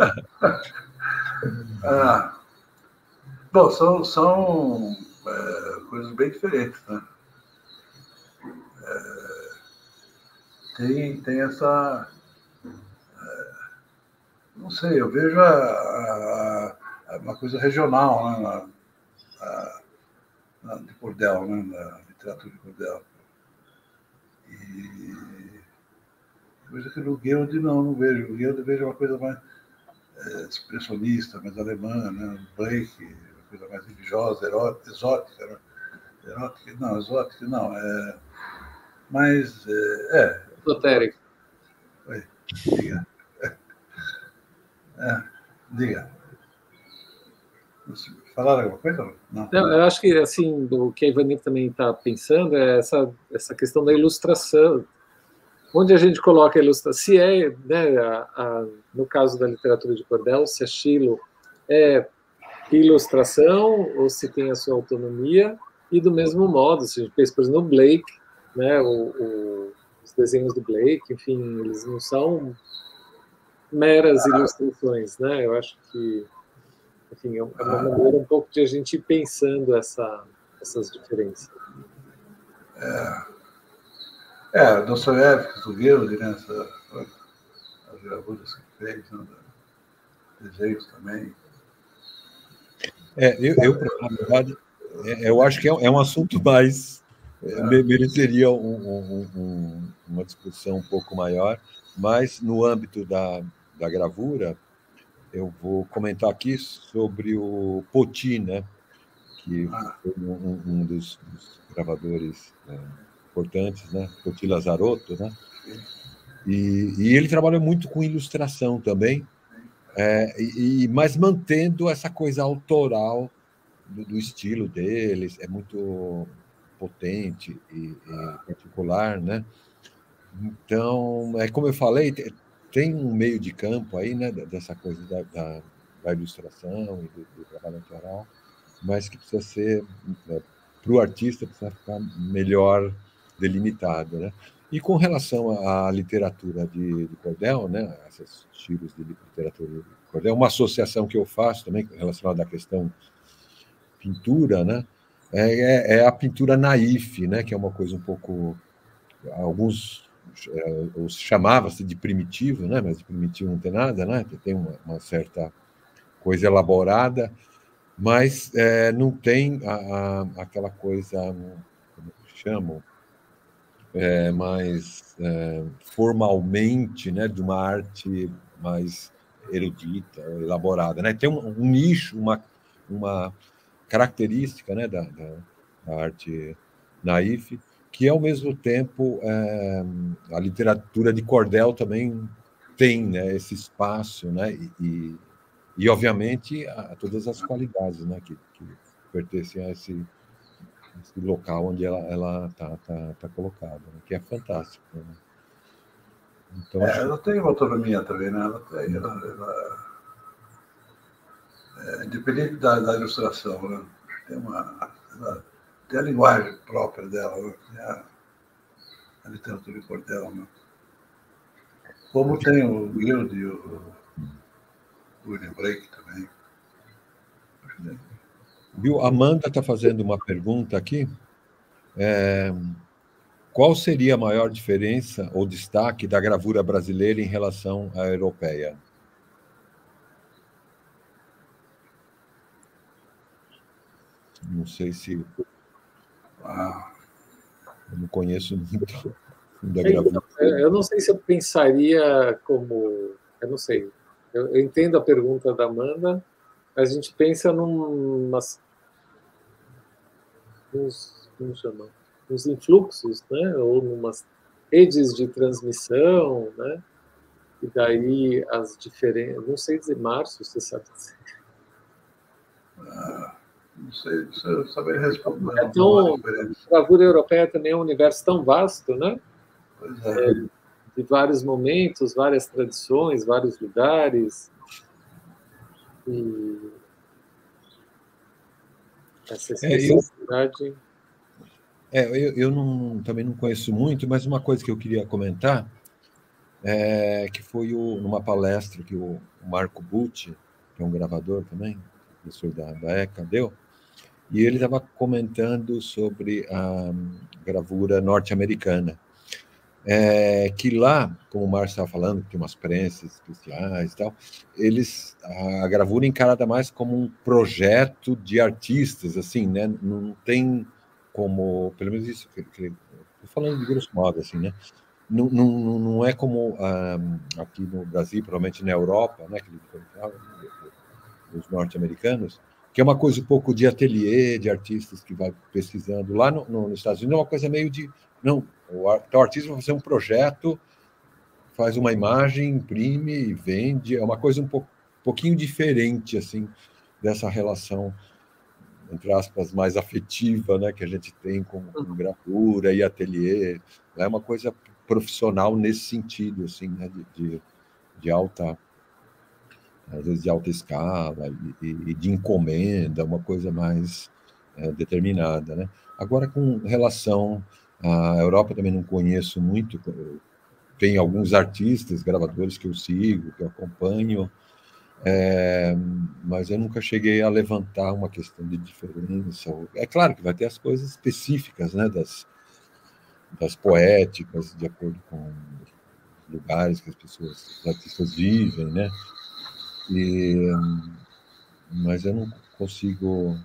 Bom, são coisas bem diferentes, né? Tem essa... não sei, eu vejo uma coisa regional, né, de cordel, né, na literatura de cordel. E coisa que no Guild não vejo. No Guild eu vejo uma coisa mais expressionista, mais alemã, né? Blake, uma coisa mais religiosa, exótica, né? Exótica não, mais... Esotérico. Oi, diga. Diga. Falaram alguma coisa? Não, eu acho que, assim, o que a Ivanir também está pensando é essa questão da ilustração. Onde a gente coloca a ilustração? Se é, né, no caso da literatura de cordel, se a xilo é ilustração ou se tem a sua autonomia, e do mesmo modo, se a gente pensa, por exemplo, no Blake, né, os desenhos do Blake, enfim, eles não são meras ilustrações, né? Eu acho que, enfim, é uma maneira um pouco de a gente ir pensando essas diferenças. Dostoiévski, o Guild, né? As gravuras que fez, né? Desenhos também. Na verdade, eu acho que é um assunto mais... mereceria uma discussão um pouco maior, mas no âmbito da gravura, eu vou comentar aqui sobre o Poti, né, que foi um dos gravadores importantes, né, Poti Lazarotto, né, e ele trabalha muito com ilustração também, mas mantendo essa coisa autoral do estilo deles, é muito potente e particular, né? Então, como eu falei, tem um meio de campo aí, né, dessa coisa da ilustração e do trabalho autoral, mas que precisa ser, para o artista, precisa ficar melhor delimitado, né? E com relação à literatura de cordel, né, esses estilos de literatura de cordel, uma associação que eu faço também relacionada à questão pintura, né, é a pintura naif, né, que é uma coisa um pouco... alguns chamava-se de primitivo, né? Mas de primitivo não tem nada, né? Tem uma certa coisa elaborada, mas não tem aquela coisa, como chamam, mais formalmente, né? De uma arte mais erudita, elaborada, né? Tem um nicho, uma característica, né? Da arte naif, que, ao mesmo tempo, a literatura de cordel também tem, né, esse espaço, né, e obviamente, a todas as qualidades, né, que pertencem a esse local onde ela tá colocada, né, que é fantástico. Né? Então, ela tem uma autonomia também, né? Independente da ilustração, né? Tem a linguagem própria dela, né? A literatura de cordel, né? Como tem o Guild e o William Blake também. Viu? Amanda está fazendo uma pergunta aqui. Qual seria a maior diferença ou destaque da gravura brasileira em relação à europeia? Não sei se... eu não conheço muito da gravura. Eu não sei se eu pensaria como... Eu não sei. eu entendo a pergunta da Amanda, mas a gente pensa nos influxos, né? Ou numas redes de transmissão, né? E daí as diferenças... Não sei dizer, Márcio, você sabe dizer. Não sei se eu saber responder. Então, a gravura europeia também é um universo tão vasto, né? Pois é. De vários momentos, várias tradições, vários lugares. E essa especificidade... Eu também não conheço muito, mas uma coisa que eu queria comentar é que foi numa palestra que o Marco Bucci, que é um gravador também, professor da ECA, deu, e ele estava comentando sobre a gravura norte-americana. Que lá, como o Márcio estava falando, que tem umas prensas especiais e tal, a gravura é encarada mais como um projeto de artistas, assim, né? Não tem como, pelo menos isso, estou falando de grosso modo, assim, né? Não é como aqui no Brasil, provavelmente na Europa, né? Que os norte-americanos, que é uma coisa um pouco de ateliê, de artistas que vai pesquisando. Lá nos Estados Unidos é uma coisa meio de... Não, o artista vai fazer um projeto, faz uma imagem, imprime e vende. É uma coisa pouquinho diferente, assim, dessa relação, entre aspas, mais afetiva, né, que a gente tem com gravura e ateliê. É uma coisa profissional nesse sentido, assim, né, de alta... às vezes de alta escala e de encomenda, uma coisa mais determinada, né? Agora, com relação à Europa, também não conheço muito, tem alguns artistas, gravadores que eu sigo, que eu acompanho, mas eu nunca cheguei a levantar uma questão de diferença. É claro que vai ter as coisas específicas, né, das poéticas, de acordo com os lugares que os artistas vivem, né? Mas eu não consigo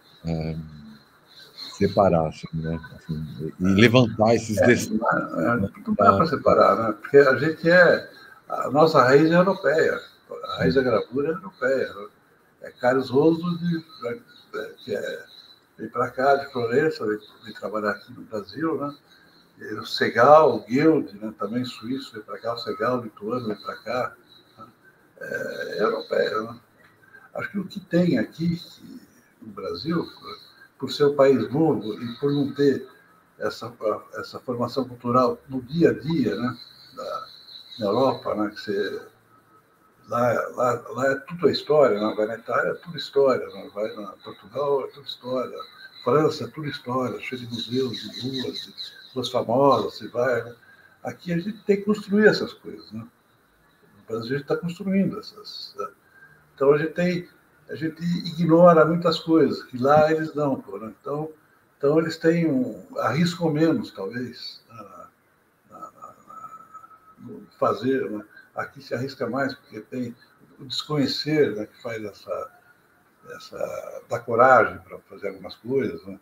separar, assim, né? Assim, e levantar esses destinos. Não dá para separar, né? Porque a nossa raiz é europeia, a raiz da gravura é europeia. É Carlos Roso, que veio para cá de Florença, veio trabalhar aqui no Brasil, né? E o Segal, o Guild, né? Também suíço, veio para cá, o Segal, lituano, veio para cá. É europeia, né? Acho que o que tem aqui no Brasil, por ser um país novo e por não ter essa formação cultural no dia a dia, né, na Europa, né, que lá é tudo a história, né, vai na Itália é tudo história, né, vai na Portugal é tudo história, França é tudo história, cheio de museus, de ruas famosas, se vai. Né? Aqui a gente tem que construir essas coisas, né? No Brasil a gente está construindo essas. Né? Então a gente ignora muitas coisas que lá eles não, né? Então eles arriscam menos, talvez, no fazer. Né? Aqui se arrisca mais, porque tem o desconhecer, né, que faz dá coragem para fazer algumas coisas. Né?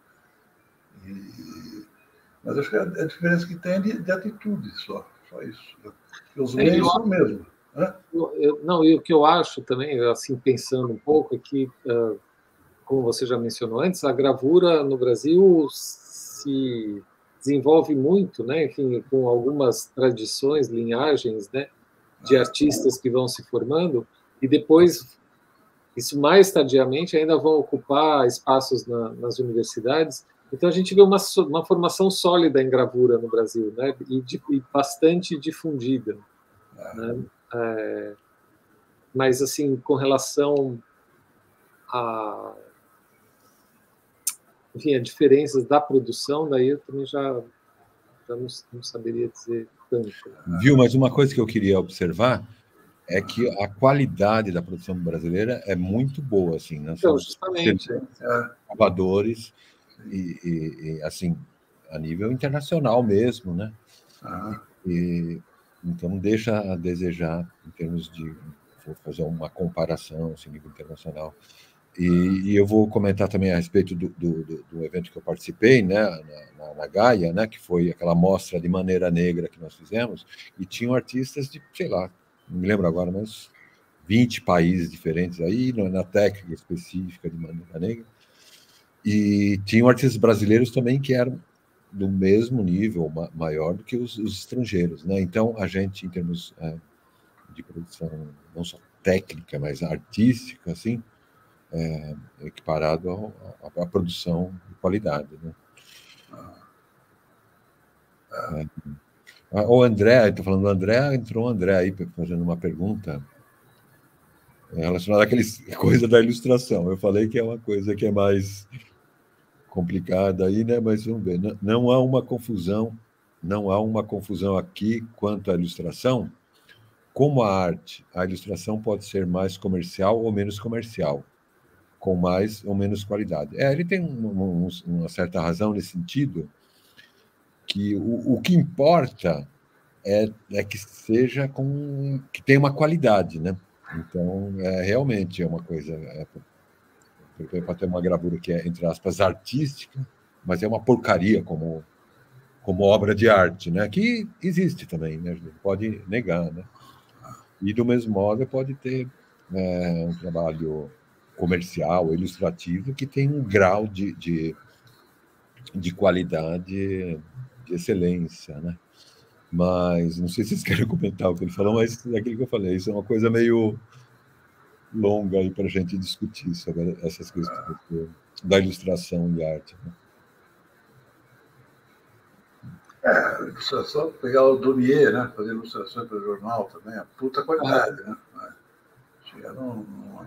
Mas acho que a diferença que tem é de atitude só isso. Né? Os meios são o mesmo. Não, e o que eu acho também, assim, pensando um pouco, é que, como você já mencionou antes, a gravura no Brasil se desenvolve muito, né? Enfim, com algumas tradições, linhagens, né, de artistas que vão se formando, e depois, isso mais tardiamente, ainda vão ocupar espaços nas universidades. Então, a gente vê uma formação sólida em gravura no Brasil, né? E bastante difundida. Né? Mas, assim, com relação enfim, a diferenças da produção, daí eu também já não saberia dizer tanto. Viu? Mas uma coisa que eu queria observar é que a qualidade da produção brasileira é muito boa, assim, né? Então, justamente. Gravadores e assim, a nível internacional mesmo, né? Então, deixa a desejar em termos de... Vou fazer uma comparação, assim, nível internacional. E eu vou comentar também a respeito do evento que eu participei, né, na Gaia, né, que foi aquela mostra de maneira negra que nós fizemos, e tinham artistas de, sei lá, não me lembro agora, mas 20 países diferentes aí, na técnica específica de maneira negra. E tinham artistas brasileiros também que eram do mesmo nível, maior do que os estrangeiros, né? Então, a gente, em termos de produção, não só técnica, mas artística, assim, equiparado à produção de qualidade, né? O André, estou falando do André, entrou o André aí fazendo uma pergunta relacionada àquela coisa da ilustração. Eu falei que é uma coisa que é mais complicada aí, né? Mas vamos ver. Não há uma confusão, não há uma confusão aqui quanto à ilustração. Como a arte, a ilustração pode ser mais comercial ou menos comercial, com mais ou menos qualidade. Ele tem uma certa razão nesse sentido, que o que importa é que seja que tenha uma qualidade, né? Então, realmente é uma coisa. Para ter uma gravura que é, entre aspas, artística, mas é uma porcaria como obra de arte, né? Que existe também, né? A gente não pode negar, né? E, do mesmo modo, pode ter um trabalho comercial, ilustrativo, que tem um grau de qualidade, de excelência, né? Mas, não sei se vocês querem comentar o que ele falou, mas é aquilo que eu falei, isso é uma coisa meio longa aí para a gente discutir sobre essas questões da ilustração e arte, né? Ilustração, pegar o Dumier, né? Fazer ilustrações para o jornal também, a puta qualidade, né? Chega numa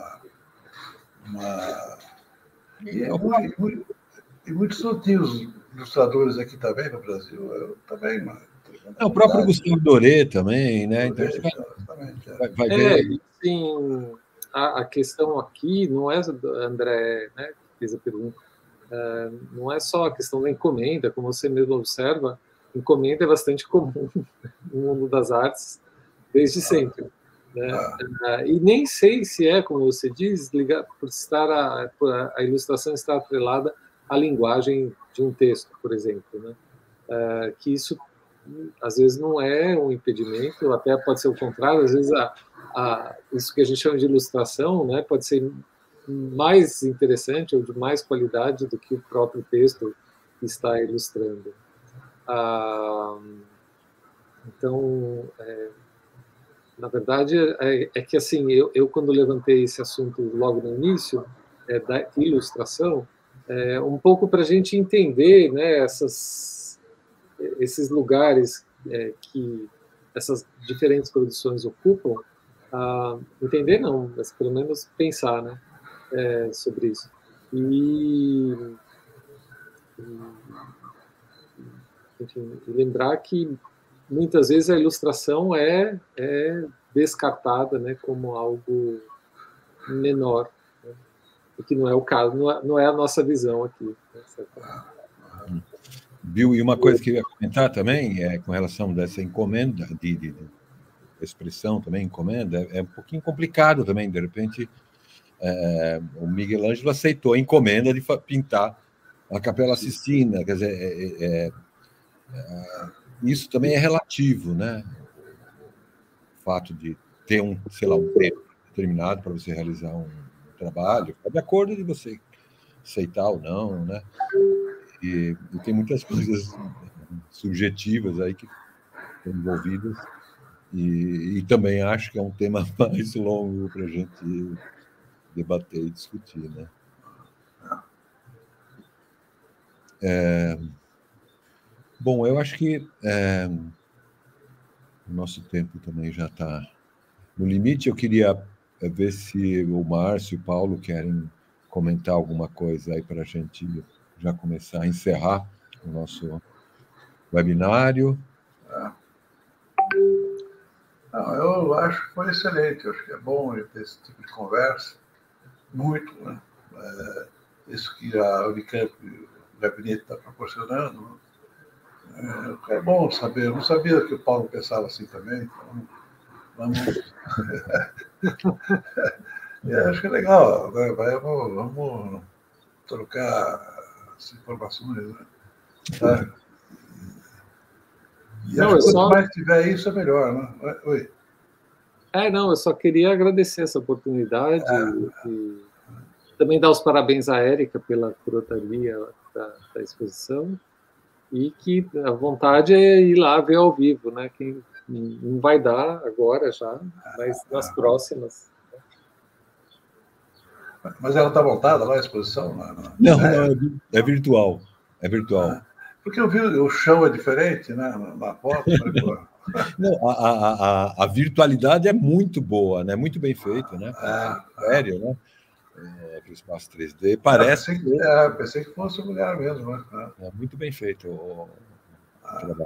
e muitos outros ilustradores aqui também no Brasil, eu também, mano. O próprio Gustavo Doré também, né? Então, vai ver. Sim, a questão aqui não é, André, né, que fez a pergunta, não é só a questão da encomenda, como você mesmo observa, encomenda é bastante comum no mundo das artes desde sempre. Né? E nem sei se é, como você diz, por a ilustração estar atrelada à linguagem de um texto, por exemplo, né? Que isso às vezes não é um impedimento, até pode ser o contrário, às vezes isso que a gente chama de ilustração, né, pode ser mais interessante ou de mais qualidade do que o próprio texto que está ilustrando. Então, na verdade, é que assim, eu quando levantei esse assunto logo no início, da ilustração, um pouco para a gente entender, né, esses lugares que essas diferentes produções ocupam, entender não, mas pelo menos pensar, né, sobre isso. Enfim, lembrar que muitas vezes a ilustração é descartada, né, como algo menor, né, e que não é o caso, não é a nossa visão aqui, né, certamente. Bill, e uma coisa que eu ia comentar também com relação dessa encomenda, de expressão também, encomenda, é um pouquinho complicado também. De repente, o Miguel Ângelo aceitou a encomenda de pintar a Capela Sistina. Quer dizer, isso também é relativo, né? O fato de ter sei lá, um tempo determinado para você realizar um trabalho, de acordo de você aceitar ou não, né? E tem muitas coisas subjetivas aí que estão envolvidas, e também acho que é um tema mais longo para a gente debater e discutir, né? Bom, eu acho que o nosso tempo também já está no limite. Eu queria ver se o Márcio e o Paulo querem comentar alguma coisa aí para a gente já começar a encerrar o nosso webinário. Não, eu acho que foi excelente. Eu acho que é bom ter esse tipo de conversa. Muito, né? Isso que a Unicamp, o gabinete está proporcionando. É bom saber. Eu não sabia que o Paulo pensava assim também. Então, vamos. Acho que é legal. Né? Vamos trocar as informações. Né? Tá? E não, acho que quanto mais tiver isso, é melhor. Né? Oi. Não, eu só queria agradecer essa oportunidade e também dar os parabéns à Érica pela curadoria da exposição e que a vontade é ir lá ver ao vivo, né? Quem não vai dar agora já, mas nas próximas. Mas ela está montada lá, a exposição? Não, é virtual. É virtual. Porque eu vi o chão é diferente, né? Na foto. Não, a virtualidade é muito boa, né? Muito bem feito, né? Sério, né? Aquele espaço 3D. Parece. Pensei que fosse um lugar mesmo, né? É muito bem feito o trabalho.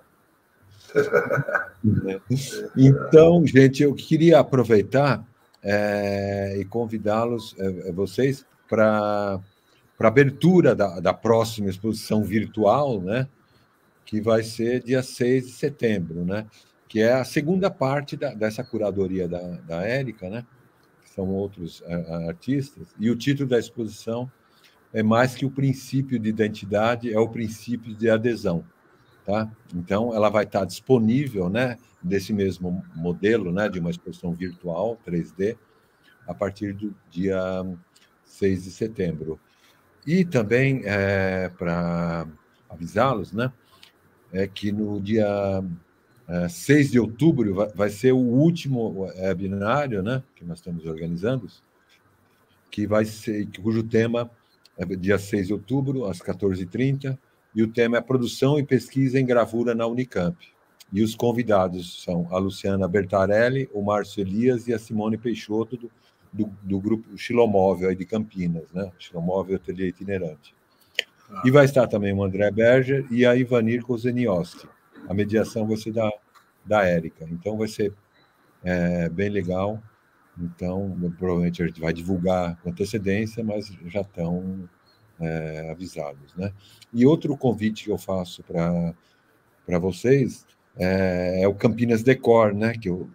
Então, gente, eu queria aproveitar e convidá-los, vocês, para a abertura da próxima exposição virtual, né? Que vai ser dia 6 de setembro, né? Que é a segunda parte dessa curadoria da Érica, né? Que são outros artistas, e o título da exposição é mais que o princípio de identidade, é o princípio de adesão. Tá? Então, ela vai estar disponível, né, desse mesmo modelo, né, de uma exposição virtual, 3D, a partir do dia 6 de setembro. E também, para avisá-los, né, que no dia 6 de outubro vai ser o último webinário, né, que nós estamos organizando, que vai ser, cujo tema é dia 6 de outubro, às 14h30, e o tema é Produção e Pesquisa em Gravura na Unicamp. E os convidados são a Luciana Bertarelli, o Márcio Elias e a Simone Peixoto, do grupo Xilomóvel, aí de Campinas, né? Xilomóvel Ateliê Itinerante. E vai estar também o André Berger e a Ivanir Kozenioski. A mediação vai ser da Érica. Então, vai ser bem legal. Então, provavelmente a gente vai divulgar com antecedência, mas já estão avisados, né? E outro convite que eu faço para vocês é o Campinas Decor, né? Que eu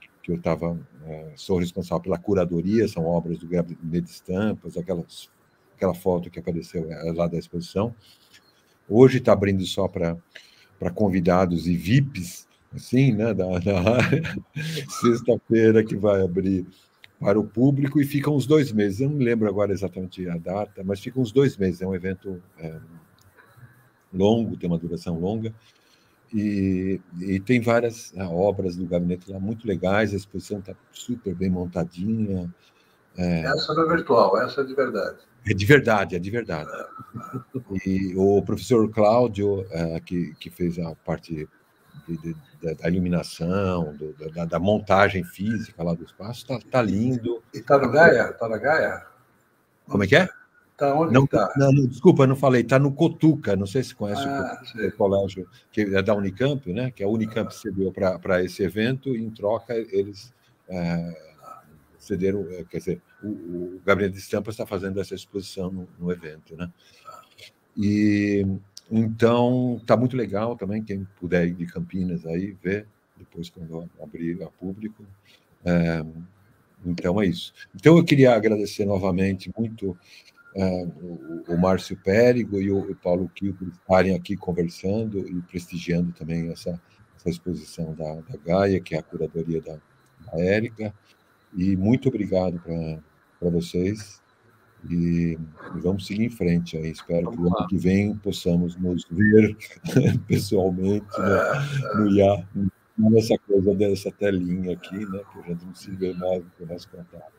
sou responsável pela curadoria, são obras do Gabinete de Estampas, aquela foto que apareceu lá da exposição. Hoje está abrindo só para convidados e VIPs, assim, né? Da área. Sexta-feira que vai abrir para o público e ficam uns 2 meses. Eu não me lembro agora exatamente a data, mas ficam uns 2 meses. É um evento longo, tem uma duração longa, e tem várias obras do gabinete lá muito legais. A exposição está super bem montadinha. Essa não é virtual, essa é de verdade. É de verdade, é de verdade. E o professor Cláudio, que fez a parte da iluminação, da montagem física lá do espaço, está lindo. E está no Gaia? Está na Gaia? Como é que é? Está onde está? Não, desculpa, não falei. Está no Cotuca. Não sei se conhece o colégio que é da Unicamp, né? Que a Unicamp cedeu para esse evento e, em troca, eles cederam. Quer dizer, o Gabinete de Estampas está fazendo essa exposição no evento, né? E então está muito legal também. Quem puder ir de Campinas aí ver depois quando abrir a público. Então é isso. Então eu queria agradecer novamente muito o Márcio Périgo e o Paulo Quio por estarem aqui conversando e prestigiando também essa exposição da Gaia, que é a curadoria da Érica. E muito obrigado para vocês. E vamos seguir em frente aí. Espero que o ano que vem possamos nos ver pessoalmente, né, no IA, nessa coisa dessa telinha aqui, né, que a gente não se vê mais com o nosso contato.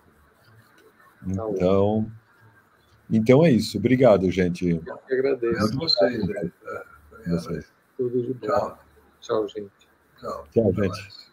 Então é isso. Obrigado, gente. Eu que agradeço. Eu vocês. Tudo de bom. Tchau. Tchau, gente. Tchau, gente.